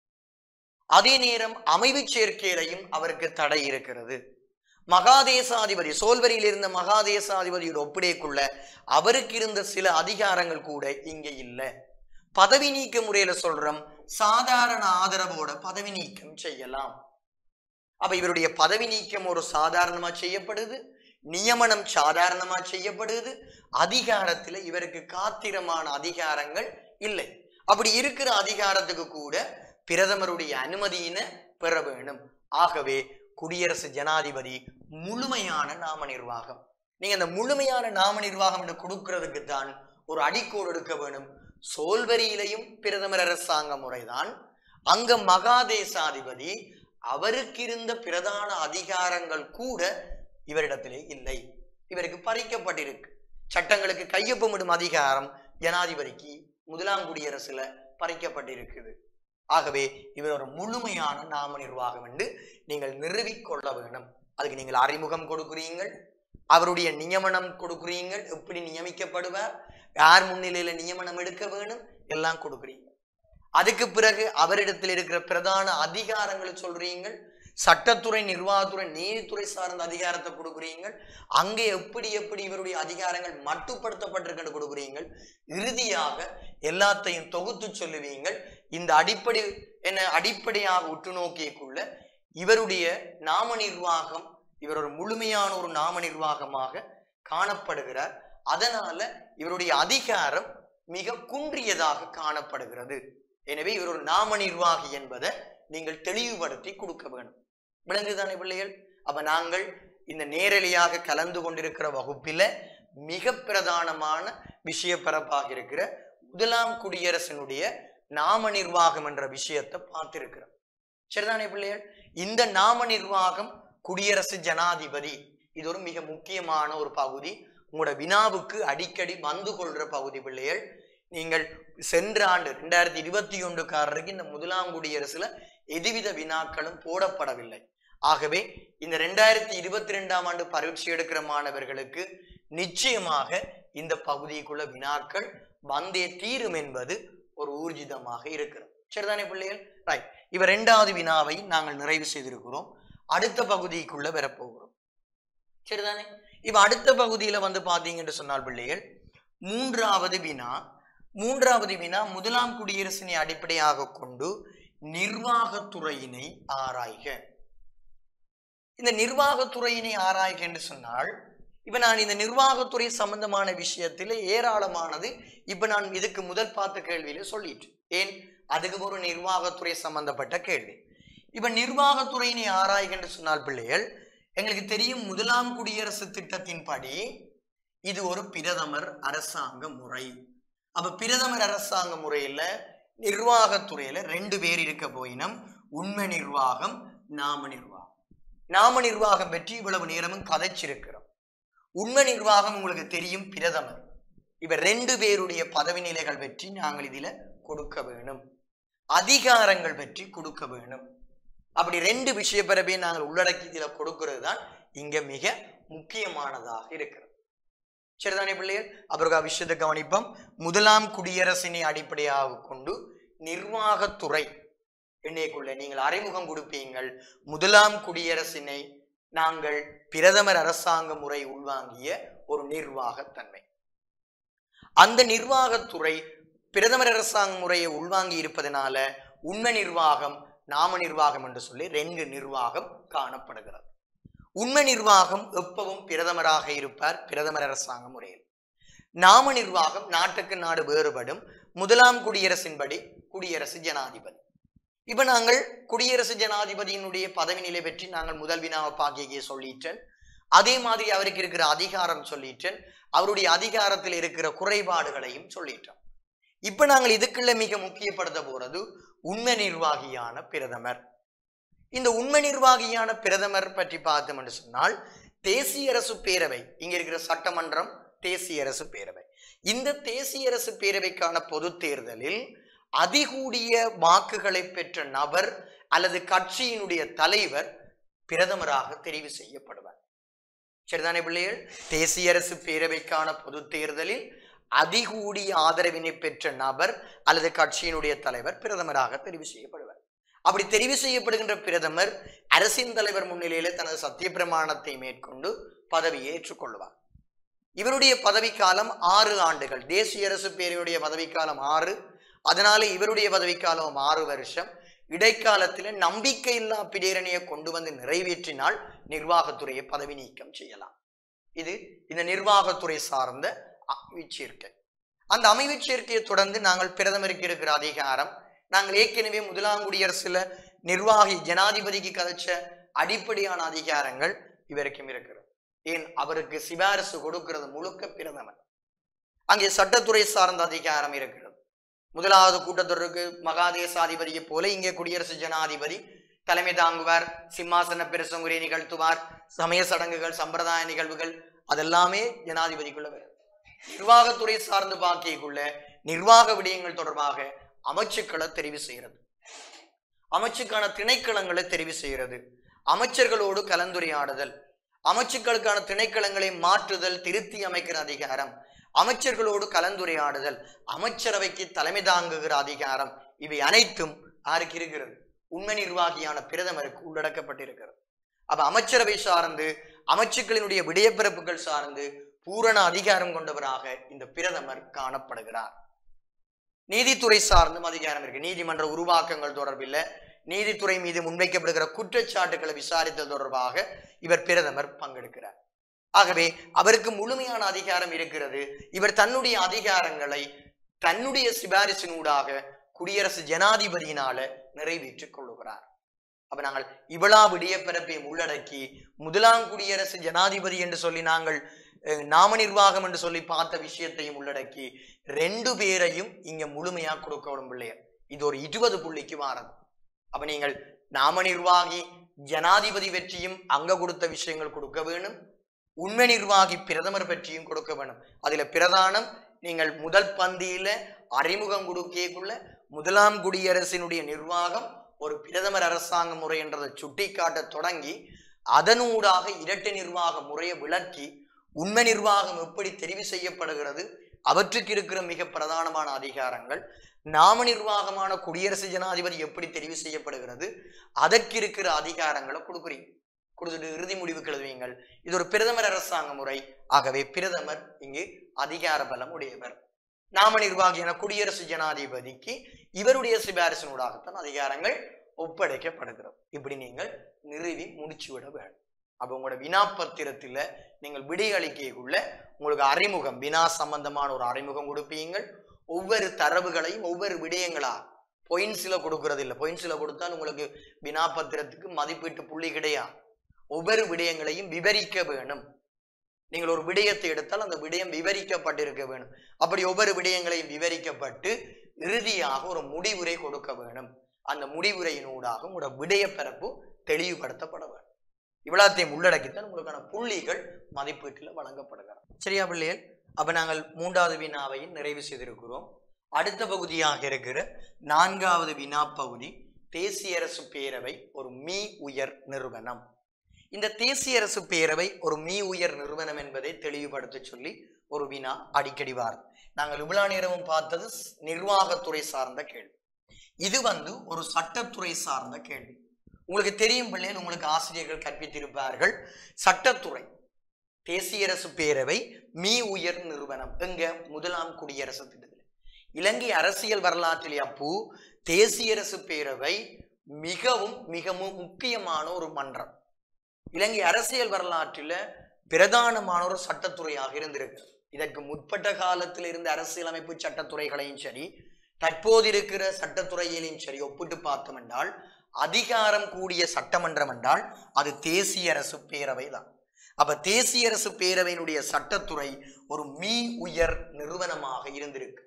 அதே நேரம் அமைவு சேர்க்கையிலையும் அவருக்கு தடை இருக்கிறது. மகாதேசாதிபதி, சோல்வரியில் இருந்த மகாதேசாதிபதியோட ஒப்படைக்குள்ள அவருக்கு இருந்த சில அதிகாரங்கள் கூட இங்க இல்லை. பதவி நீக்க முறையில சொல்றோம், சாதாரண ஆதரவோட பதவி நீக்கம் செய்யலாம். அப்ப இவருடைய பதவி நீக்கம் ஒரு சாதாரணமா செய்யப்படுது, நியமனம் சாதாரணமா செய்யப்படுது. அதிகாரத்துல இவருக்கு காத்திரமான அதிகாரங்கள் இல்லை. அப்படி இருக்கிற அதிகாரத்துக்கு கூட பிரதமருடைய அனுமதியினை பெற வேண்டும். ஆகவே குடியரசு ஜனாதிபதி முழுமையான நாம நிர்வாகம். நீங்க அந்த முழுமையான நாம நிர்வாகம் என்று கொடுக்கிறதுக்கு தான் ஒரு அடிக்கோடு எடுக்க வேணும். சோல்வரியிலையும் பிரதமர் அரசாங்க முறைதான். அங்க மகாதேசாதிபதி அவருக்கு இருந்த பிரதான அதிகாரங்கள் கூட இவரிடத்திலே இல்லை, இவருக்கு பறிக்கப்பட்டிருக்கு. சட்டங்களுக்கு கையொப்பமிடும் அதிகாரம் ஜனாதிபதிக்கு முதலாம் குடியரசுல பறிக்கப்பட்டிருக்குது. ஆகவே இவர் ஒரு முழுமையான நாம நிர்வாகம் என்று நீங்கள் நிறுவிக்கொள்ள வேண்டும். அதுக்கு நீங்கள் அறிமுகம் கொடுக்குறீங்கள், அவருடைய நியமனம் கொடுக்குறீங்கள், எப்படி நியமிக்கப்படுவார், யார் முன்னிலையில நியமனம் எடுக்க வேணும், எல்லாம் கொடுக்குறீங்க. அதுக்கு பிறகு அவரிடத்தில் இருக்கிற பிரதான அதிகாரங்களை சொல்றீங்கள். சட்டத்துறை, நிர்வாகத்துறை, நீதித்துறை சார்ந்த அதிகாரத்தை கொடுக்குறீங்கள். அங்கே எப்படி எப்படி இவருடைய அதிகாரங்கள் மட்டுப்படுத்தப்பட்டிருக்கின்ற கொடுக்குறீங்கள். இறுதியாக எல்லாத்தையும் தொகுத்து சொல்லுவீங்கள். இந்த அடிப்படையாக உற்று நோக்கியக்குள்ள இவருடைய நாம நிர்வாகம், இவர் ஒரு முழுமையான ஒரு நாம நிர்வாகமாக காணப்படுகிறார். அதனால இவருடைய அதிகாரம் மிக குன்றியதாக காணப்படுகிறது. எனவே இவர் ஒரு நாம நிர்வாகி என்பதை நீங்கள் தெளிவுபடுத்தி கொடுக்க வேண்டும். விளங்குதானே பிள்ளைகள்? அப்ப நாங்கள் இந்த நேரடியாக கலந்து கொண்டிருக்கிற வகுப்பில மிக பிரதானமான விஷய பரப்பாக இருக்கிற முதலாம் குடியரசினுடைய நாம நிர்வாகம் என்ற விஷயத்தை பார்த்திருக்கிறோம். சரிதானே பிள்ளைகள்? இந்த நாம நிர்வாகம், குடியரசு ஜனாதிபதி, இது ஒரு மிக முக்கியமான ஒரு பகுதி. உங்களோட வினாவுக்கு அடிக்கடி வந்து கொள்ற பகுதி பிள்ளைகள். நீங்கள் சென்ற ஆண்டு 2021 இந்த முதலாம் குடியரசுல எதுவித வினாக்களும் போடப்படவில்லை. ஆகவே இந்த 2022 ஆண்டு பரீட்சை எடுக்கிற மாணவர்களுக்கு நிச்சயமாக இந்த பகுதிக்குள்ள வினாக்கள் வந்தே தீரும் என்பது ஒரு ஊர்ஜிதமாக இருக்கிறது. சரிதானே பிள்ளைகள்? ரைட். இவர் 2வது வினாவை நாங்கள் நிறைவு செய்திருக்கிறோம். அடுத்த பகுதிக்குள்ள வரப்போகிறோம். சரிதானே? இப்ப அடுத்த பகுதியில வந்து பாத்தீங்கன்னு சொன்னால் பிள்ளைகள், மூன்றாவது வினா முதலாம் குடியரசினை அடிப்படையாக கொண்டு நிர்வாகத்துறையினை ஆராய்க. இந்த நிர்வாகத்துறையினை ஆராய்க என்று சொன்னால், இப்ப நான் இந்த நிர்வாகத்துறை சம்பந்தமான விஷயத்திலே ஏராளமானது இப்ப நான் இதுக்கு முதல் பார்த்த கேள்வியில சொல்லிட்டு, ஏன் அதுக்கு ஒரு நிர்வாகத்துறை சம்பந்தப்பட்ட கேள்வி. இப்ப நிர்வாகத்துறையினை ஆராய்க என்று சொன்னால் பிள்ளைகள், எங்களுக்கு தெரியும் முதலாம் குடியரசு திட்டத்தின்படி இது ஒரு பிரதமர் அரசாங்க முறை. அப்ப பிரதமர் அரசாங்க முறையில நிர்வாகத்துறையில 2 பேர் இருக்க போயினம், உண்மை நிர்வாகம், நாம நிர்வாகம். நாம நிர்வாகம் பற்றி இவ்வளவு நேரமும் கதைச்சிருக்கிறோம். உண்மை நிர்வாகம் உங்களுக்கு தெரியும், பிரதமர். இவர் 2 பேருடைய பதவி நிலைகள் பற்றி நாங்கள் இதுல கொடுக்க வேணும், அதிகாரங்கள் பற்றி கொடுக்க வேணும். அப்படி 2 விஷய பிறப்பே நாங்கள் உள்ளடக்கி இதுல கொடுக்கிறது தான் இங்க மிக முக்கியமானதாக இருக்கிறது. சரிதானே பிள்ளைகள்? அப்புறம் விஷயத்தை கவனிப்போம். முதலாம் குடியரசினை அடிப்படையாக கொண்டு நிர்வாகத்துறை என்னைக்குள்ள நீங்கள் அறிமுகம் கொடுப்பீங்கள். முதலாம் குடியரசினை நாங்கள் பிரதமர் அரசாங்க முறை உள்வாங்கிய ஒரு நிர்வாகத்தன்மை. அந்த நிர்வாகத்துறை பிரதமர் அரசாங்க முறையை உள்வாங்கி இருப்பதனால உண்மை நிர்வாகம், நாம நிர்வாகம் என்று சொல்லி 2 நிர்வாகம் காணப்படுகிறது. உண்மை நிர்வாகம் எப்பவும் பிரதமராக இருப்பார், பிரதமர் அரசாங்க முறையில். நாம நிர்வாகம் நாட்டுக்கு நாடு வேறுபடும். முதலாம் குடியரசின்படி குடியரசு ஜனாதிபதி. இப்ப நாங்கள் குடியரசு ஜனாதிபதியினுடைய பதவி நிலை பற்றி நாங்கள் முதல் வினாவை பாக்கிய சொல்லிட்டேன். அதே மாதிரி அவருக்கு இருக்கிற அதிகாரம் சொல்லிட்டேன், அவருடைய அதிகாரத்தில் இருக்கிற குறைபாடுகளையும் சொல்லிட்டோம். இப்ப நாங்கள் இதுக்குள்ள மிக முக்கியப்படுத்த போறது உண்மை நிர்வாகியான பிரதமர். இந்த உண்மை நிர்வாகியான பிரதமர் பற்றி பார்த்தோம் என்று சொன்னால், தேசிய அரசு பேரவை, இங்க இருக்கிற சட்டமன்றம் தேசிய அரசு பேரவை, இந்த தேசிய அரசு பேரவைக்கான பொது தேர்தலில் அதிகூடிய வாக்குகளை பெற்ற நபர் அல்லது கட்சியினுடைய தலைவர் பிரதமராக தெரிவு செய்யப்படுவார். சரிதானே பிள்ளைகள்? தேசிய அரசு பேரவைக்கான பொது தேர்தலில் அதிகூடிய ஆதரவினை பெற்ற நபர் அல்லது கட்சியினுடைய தலைவர் பிரதமராக தெரிவு செய்யப்படுவார். அப்படி தெரிவு செய்யப்படுகின்ற பிரதமர் அரசின் தலைவர் முன்னிலையில தனது சத்திய பிரமாணத்தை மேற்கொண்டு பதவியை ஏற்றுக்கொள்வார். இவருடைய பதவிக்காலம் 6 ஆண்டுகள். தேசிய அரசு பேரவையுடைய பதவிக்காலம் 6, அதனால இவருடைய பதவிக்காலம் 6 வருஷம். இடைக்காலத்தில் நம்பிக்கையில்லா பிரேரணையை கொண்டு வந்து நிறைவேற்றினால் நிர்வாகத்துறையை பதவி நீக்கம் செய்யலாம். இது இந்த நிர்வாகத்துறை சார்ந்த அமைச்சேர்க்கை. அந்த அமைச்சேர்க்கையை தொடர்ந்து நாங்கள் பிரதமருக்கு இருக்கிற அதிகாரம், நாங்கள் ஏற்கனவே முதலாம் குடியரசுல நிர்வாகி ஜனாதிபதிக்கு கதைச்ச அடிப்படையான அதிகாரங்கள் இவருக்கும் இருக்கிறது. ஏன், அவருக்கு சிபாரிசு கொடுக்கிறது முழுக்க பிரதமர். அங்கே சட்டத்துறை சார்ந்த அதிகாரம் இருக்கிறது. முதலாவது கூட்டத்தொடருக்கு மகாதேசாதிபதியை போல இங்கே குடியரசு ஜனாதிபதி தலைமை தாங்குவார், சிம்மாசன பிரசங்குரை நிகழ்த்துவார், சமய சடங்குகள், சம்பிரதாய நிகழ்வுகள் அதெல்லாமே ஜனாதிபதிக்குள்ள வரும். நிர்வாகத்துறை சார்ந்து பாக்கியக்குள்ள நிர்வாக விடயங்கள் தொடர்பாக அமைச்சுக்களை தெரிவு செய்கிறது, அமைச்சுக்கான திணைக்களங்களை தெரிவு செய்கிறது, அமைச்சர்களோடு கலந்துரையாடுதல், அமைச்சுக்களுக்கான திணைக்களங்களை மாற்றுதல், திருத்தி அமைக்கிற அதிகாரம், அமைச்சர்களோடு கலந்துரையாடுதல், அமைச்சரவைக்கு தலைமை தாங்குகிற அதிகாரம், இவை அனைத்தும் யாருக்கு இருக்கிறது? உண்மை நிர்வாகியான பிரதமருக்கு உள்ளடக்கப்பட்டிருக்கிறது. அப்ப அமைச்சரவை சார்ந்து, அமைச்சுக்களினுடைய விடயப்பிறப்புகள் சார்ந்து பூரண அதிகாரம் கொண்டவராக இந்த பிரதமர் காணப்படுகிறார். நீதித்துறை சார்ந்தும் அதிகாரம் இருக்கு. நீதிமன்ற உருவாக்கங்கள் தொடர்பில், நீதித்துறை மீது முன்வைக்கப்படுகிற குற்றச்சாட்டுகளை விசாரித்தல் தொடர்பாக இவர் பிரதமர் பங்கெடுக்கிறார். ஆகவே அவருக்கு முழுமையான அதிகாரம் இருக்கிறது. இவர் தன்னுடைய அதிகாரங்களை தன்னுடைய சிபாரிசினூடாக குடியரசு ஜனாதிபதியினால நிறைவேற்றிக் கொள்ளுகிறார். அப்ப நாங்கள் இவளா விடியப்பிறப்பையும் உள்ளடக்கி முதலாம் குடியரசு ஜனாதிபதி என்று சொல்லி நாங்கள் நாம நிர்வாகம் என்று சொல்லி பார்த்த விஷயத்தையும் உள்ளடக்கி 2 பேரையும் இங்க முழுமையா கொடுக்கணும் பிள்ளையர். இது ஒரு 20 புள்ளிக்கு மாறுது. அப்ப நீங்கள் நாம நிர்வாகி ஜனாதிபதி பற்றியும் அங்க கொடுத்த விஷயங்கள் கொடுக்க வேணும், உண்மை நிர்வாகி பிரதமர் பற்றியும் கொடுக்க வேணும். அதுல பிரதானம் நீங்கள் முதல் பந்தியில அறிமுகம் கொடுக்கக்குள்ள முதலாம் குடியரசினுடைய நிர்வாகம் ஒரு பிரதமர் அரசாங்க முறை என்றதை சுட்டி காட்ட தொடங்கி அதனூடாக இரட்டை நிர்வாக முறையை விளக்கி உண்மை நிர்வாகம் எப்படி தெரிவு செய்யப்படுகிறது, அவற்றுக்கு இருக்கிற மிக பிரதானமான அதிகாரங்கள், நாம நிர்வாகமான குடியரசு ஜனாதிபதி எப்படி தெரிவு செய்யப்படுகிறது, அதற்கு இருக்கிற அதிகாரங்களை கொடுக்குறீங்க. கொடுத்துட்டு இறுதி முடிவு எழுதுவீங்கள். இது ஒரு பிரதமர் அரசாங்க முறை. ஆகவே பிரதமர் இங்கு அதிகார பலம் உடையவர். நாம நிர்வாகியான குடியரசு ஜனாதிபதிக்கு இவருடைய சிபாரிசினூடாகத்தான் அதிகாரங்கள் ஒப்படைக்கப்படுகிறது. இப்படி நீங்கள் நிறுவி முடிச்சு விட வேண்டும். அப்ப உங்களோட வினாப்பத்திரத்துல நீங்கள் விடையளிக்கைக்குள்ள உங்களுக்கு அறிமுகம், வினா சம்பந்தமான ஒரு அறிமுகம் கொடுப்பீங்கள். ஒவ்வொரு தரவுகளையும் ஒவ்வொரு விடயங்களா பொயின்ஸ்ல கொடுக்கறது இல்லை. பொயின்ஸ்ல கொடுத்தால் உங்களுக்கு வினாப்பத்திரத்துக்கு மதிப்பீட்டு புள்ளி கிடையாது. ஒவ்வொரு விடயங்களையும் விவரிக்க வேணும். நீங்கள் ஒரு விடயத்தை எடுத்தால் அந்த விடயம் விவரிக்கப்பட்டிருக்க வேணும். அப்படி ஒவ்வொரு விடயங்களையும் விவரிக்கப்பட்டு இறுதியாக ஒரு முடிவுரை கொடுக்க வேணும். அந்த முடிவுரையினூடாக உங்களோட விடய பரப்பு தெளிவுபடுத்தப்பட வேண்டும். இவ்வளத்தையும் உள்ளடக்கித்தான் உங்களுக்கான புள்ளிகள் மதிப்பீட்டில் வழங்கப்படுகிறது. சரியா பிள்ளைகள்? அப்ப நாங்கள் 3வது வினாவையும் நிறைவு செய்திருக்கிறோம். அடுத்த பகுதியாக இருக்கிற 4வது வினா பகுதி தேசிய அரசு பேரவை ஒரு மீ உயர் நிறுவனம். இந்த தேசிய அரசு பேரவை ஒரு மீ உயர் நிறுவனம் என்பதை தெளிவுபடுத்த சொல்லி ஒரு வினா அடிக்கடி வாரம். நாங்கள் இவ்வளவு நேரமும் பார்த்தது நிர்வாகத்துறை சார்ந்த கேள்வி. இது ஒரு சட்டத்துறை சார்ந்த கேள்வி. உங்களுக்கு தெரியும் பிள்ளைகள், உங்களுக்கு ஆசிரியர்கள் கற்பித்திருப்பார்கள். சட்டத்துறை தேசிய அரசு பேரவை மீ உயர் நிறுவனம் எங்க முதலாம் குடியரசு திட்டத்தில். இலங்கை அரசியல் வரலாற்றிலே அப்போ தேசிய அரசு பேரவை மிகவும் மிகவும் முக்கியமான ஒரு மன்றம். இலங்கை அரசியல் வரலாற்றில் பிரதானமான ஒரு சட்டத்துறையாக இருந்திருக்கு. இதற்கு முற்பட்ட காலத்தில் இருந்த அரசியலமைப்பு சட்டத்துறைகளையும் சரி, தற்போது இருக்கிற சட்டத்துறையிலையும் சரி ஒப்பிட்டு பார்த்தோம் என்றால் அதிகாரம் கூடிய சட்டமன்றம் என்றால் அது தேசிய அரசு பேரவை தான். அப்ப தேசிய அரசு பேரவையினுடைய சட்டத்துறை ஒரு மீ உயர் நிறுவனமாக இருந்திருக்கு.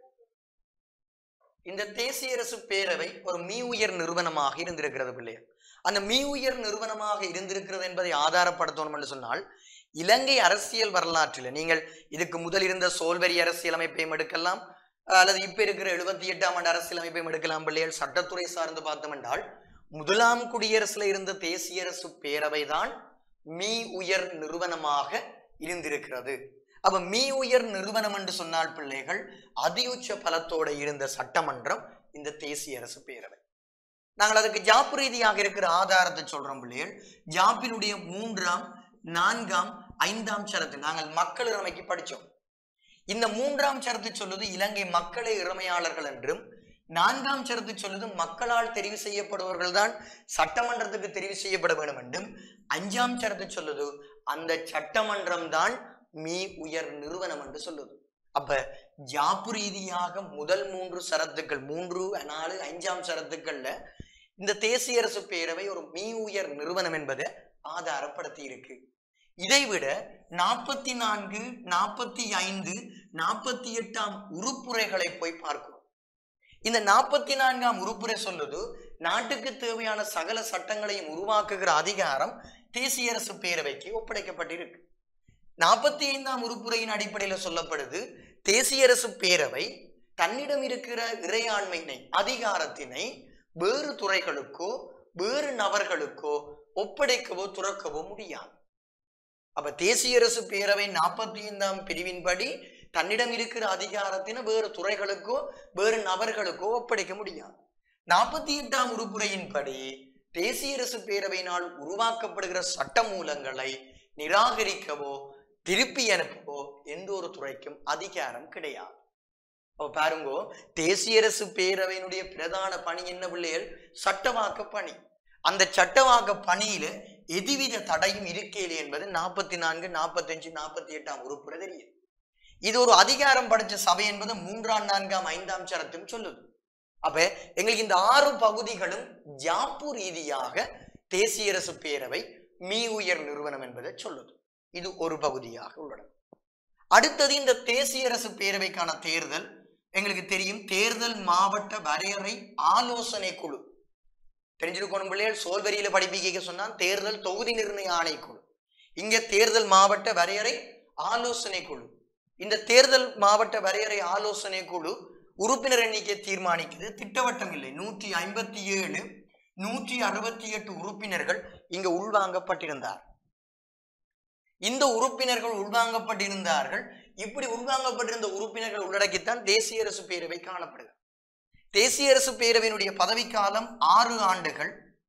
இந்த தேசிய அரசு பேரவை ஒரு மீ உயர் நிறுவனமாக இருந்திருக்கிறது பிள்ளையர். அந்த மீ உயர் நிறுவனமாக இருந்திருக்கிறது என்பதை ஆதாரப்படுத்தணும் என்று சொன்னால் இலங்கை அரசியல் வரலாற்றில் நீங்கள் இதுக்கு முதல் இருந்த சோல்வெரி அரசியலமைப்பையும் எடுக்கலாம், அல்லது இப்ப இருக்கிற 78ஆம் ஆண்டு அரசியலமைப்பையும் எடுக்கலாம் பிள்ளைகள். சட்டத்துறை சார்ந்து பார்த்தோம் என்றால் முதலாம் குடியரசுல இருந்த தேசிய அரசு பேரவை தான் மீ உயர் நிறுவனமாக இருந்திருக்கிறது. அப்ப மீ உயர் நிறுவனம் என்று சொன்னால் பிள்ளைகள் அதியுச்ச பலத்தோட இருந்த சட்டமன்றம் இந்த தேசிய அரசு பேரவை. நாங்கள் அதுக்கு ஜாப்பு ரீதியாக இருக்கிற ஆதாரத்தை சொல்றோம் பிள்ளைகள். ஜாப்பினுடைய 3ஆம் 4ஆம் 5ஆம் சரத்து நாங்கள் மக்கள் இறைமைக்கு படித்தோம். இந்த 3ஆம் சரத்து சொல்லுது இலங்கை மக்களே இறைமையாளர்கள் என்றும், 4ஆம் சரத்து சொல்லுது மக்களால் தெரிவு செய்யப்படுபவர்கள் தான் சட்டமன்றத்துக்கு தெரிவு செய்யப்பட வேண்டும் என்றும், 5ஆம் சரத்து சொல்லுது அந்த சட்டமன்றம் தான் மீ உயர் நிறுவனம் என்று சொல்லுது. அப்ப ஜாப்பு ரீதியாக முதல் 3 சரத்துக்கள் 3, 4, 5ஆம் சரத்துக்கள்ல இந்த தேசிய அரசு பேரவை ஒரு மீ உயர் நிறுவனம் என்பதை ஆதாரப்படுத்தி இருக்கு. இதைவிட 44, 45, 48ஆம் உறுப்புரைகளை போய் பார்க்கிறோம். இந்த 44ஆம் உறுப்புரை சொல்லுது நாட்டுக்கு தேவையான சகல சட்டங்களையும் உருவாக்குகிற அதிகாரம் தேசிய அரசு பேரவைக்கு ஒப்படைக்கப்பட்டிருக்கு. 45ஆம் உறுப்புரையின் அடிப்படையில் சொல்லப்படுது தேசிய அரசு பேரவை தன்னிடம் இருக்கிற இறையாண்மையினை அதிகாரத்தினை வேறு துறைகளுக்கோ வேறு நபர்களுக்கோ ஒப்படைக்கவோ துறக்கவோ முடியாது. அப்ப தேசிய அரசு பேரவை 45ஆம் பிரிவின்படி தன்னிடம் இருக்கிற அதிகாரத்தினை வேறு துறைகளுக்கோ வேறு நபர்களுக்கோ ஒப்படைக்க முடியாது. 48ஆம் உறுப்புரையின்படி தேசிய அரசு பேரவையினால் உருவாக்கப்படுகிற சட்ட மூலங்களை நிராகரிக்கவோ திருப்பி அனுப்பவோ எந்த ஒரு துறைக்கும் அதிகாரம் கிடையாது. அப்ப பாருங்கோ, தேசிய அரசு பேரவையினுடைய பிரதான பணி என்ன பிள்ளைகள்? சட்டவாக்க பணி. அந்த சட்டவாக்க பணியில எதுவித தடையும் இருக்கேலே என்பது 44, 45, 48 உறுப்புல தெரியும். இது ஒரு அதிகாரம் படைச்ச சபை என்பது 3ஆம் 4ஆம் 5ஆம் சரத்தும் சொல்லுது. அப்ப எங்களுக்கு இந்த 6 பகுதிகளும் ஜாப்பு ரீதியாக தேசிய அரசு பேரவை மீ உயர் நிறுவனம் என்பதை சொல்லுது. இது ஒரு பகுதியாக உள்ளது. அடுத்தது இந்த தேசிய அரசு பேரவைக்கான தேர்தல் எங்களுக்கு தெரியும். தேர்தல் மாவட்ட வரையறை ஆலோசனை குழு தெரிஞ்சிருக்கணும் பிள்ளைகள். சோல்வரியில படிப்பிக்க சொன்னா தேர்தல் தொகுதி நிர்ணய ஆணைக்குழு, இங்க தேர்தல் மாவட்ட வரையறை ஆலோசனை குழு. இந்த தேர்தல் மாவட்ட வரையறை ஆலோசனை குழு உறுப்பினர் எண்ணிக்கை தீர்மானிக்குது. திட்டவட்டம் இல்லை. 157, 168 உறுப்பினர்கள் இங்க உள்வாங்கப்பட்டிருந்தார். இந்த உறுப்பினர்கள் உள்வாங்கப்பட்டிருந்தார்கள். இப்படி உள்வாங்கப்பட்டிருந்த உறுப்பினர்கள் உள்ளடக்கித்தான் தேசிய அரசு பேரவை காணப்படுகிறது. தேசிய அரசு பேரவையினுடைய பதவிக்காலம் 6 ஆண்டுகள்.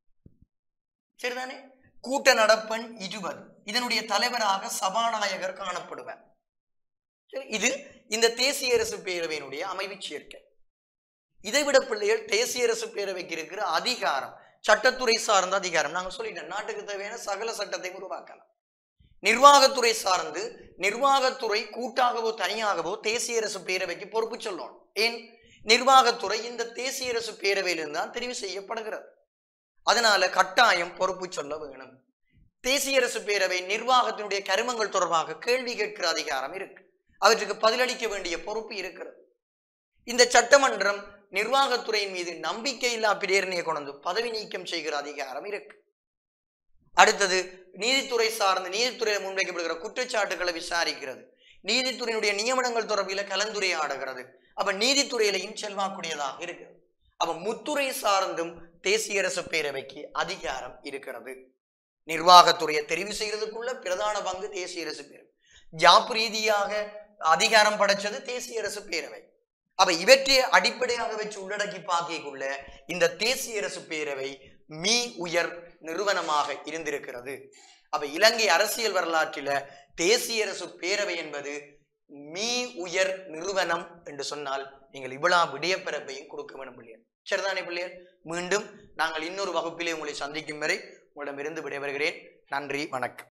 சரிதானே? கூட்ட நடப்பெண் 20. இதனுடைய தலைவராக சபாநாயகர் காணப்படுவார். இது இந்த தேசிய அரசு பேரவையினுடைய அமைவு சேர்க்கை. இதைவிட பிள்ளைகள் தேசிய அரசு பேரவைக்கு இருக்கிற அதிகாரம் சட்டத்துறை சார்ந்த அதிகாரம். நாங்க சொல்லிட்டோம், நாட்டுக்கு தேவையான சகல சட்டத்தை உருவாக்கலாம். நிர்வாகத்துறை சார்ந்து நிர்வாகத்துறை கூட்டாகவோ தனியாகவோ தேசிய அரசு பேரவைக்கு பொறுப்பு சொல்லணும். ஏன்? நிர்வாகத்துறை இந்த தேசிய அரசு பேரவையிலிருந்து தான் தெரிவு செய்யப்படுகிறது. அதனால கட்டாயம் பொறுப்பு சொல்ல வேணும். தேசிய அரசு பேரவை நிர்வாகத்தினுடைய கருமங்கள் தொடர்பாக கேள்வி கேட்கிற அதிகாரம் இருக்கு. அவற்றுக்கு பதிலளிக்க வேண்டிய பொறுப்பு இருக்கிறது. இந்த சட்டமன்றம் நிர்வாகத்துறையின் மீது நம்பிக்கையில்லா பிரேரணையை கொண்டு பதவி நீக்கம் செய்கிற அதிகாரம் இருக்கு. அடுத்தது நீதித்துறை சார்ந்த நீதித்துறையில் முன்வைக்கப்படுகிற குற்றச்சாட்டுகளை விசாரிக்கிறது. நீதித்துறையினுடைய நியமனங்கள் தொடர்பில் கலந்துரையாடுகிறது. அப்ப நீதித்துறையிலையும் செல்வாக்குடையதாக இருக்கு. அப்ப முத்துறை சார்ந்தும் தேசிய அரசு பேரவைக்கு அதிகாரம் இருக்கிறது. நிர்வாகத்துறையை தெரிவு செய்யறதுக்குள்ள பிரதான பங்கு தேசிய அரசு பேரவை. ஜாப்பு ரீதியாக அதிகாரம் படைச்சது தேசிய அரசு பேரவை. அப்ப இவற்றை அடிப்படையாக வச்சு உள்ளடக்கி பார்க்கக்குள்ள இந்த தேசிய அரசு பேரவை மீ உயர் நிறுவனமாக இருந்திருக்கிறது. அப்ப இலங்கை அரசியல் வரலாற்றில தேசிய அரசு பேரவை என்பது மீ உயர் நிறுவனம் என்று சொன்னால் நீங்கள் இவ்வளவு விடயப்பரப்பையும் கொடுக்க வேண்டும் பிள்ளையர். சரிதானே பிள்ளையர்? மீண்டும் நாங்கள் இன்னொரு வகுப்பிலே உங்களை சந்திக்கும் வரை உங்களிடமிருந்து விடைபெறுகிறேன். நன்றி, வணக்கம்.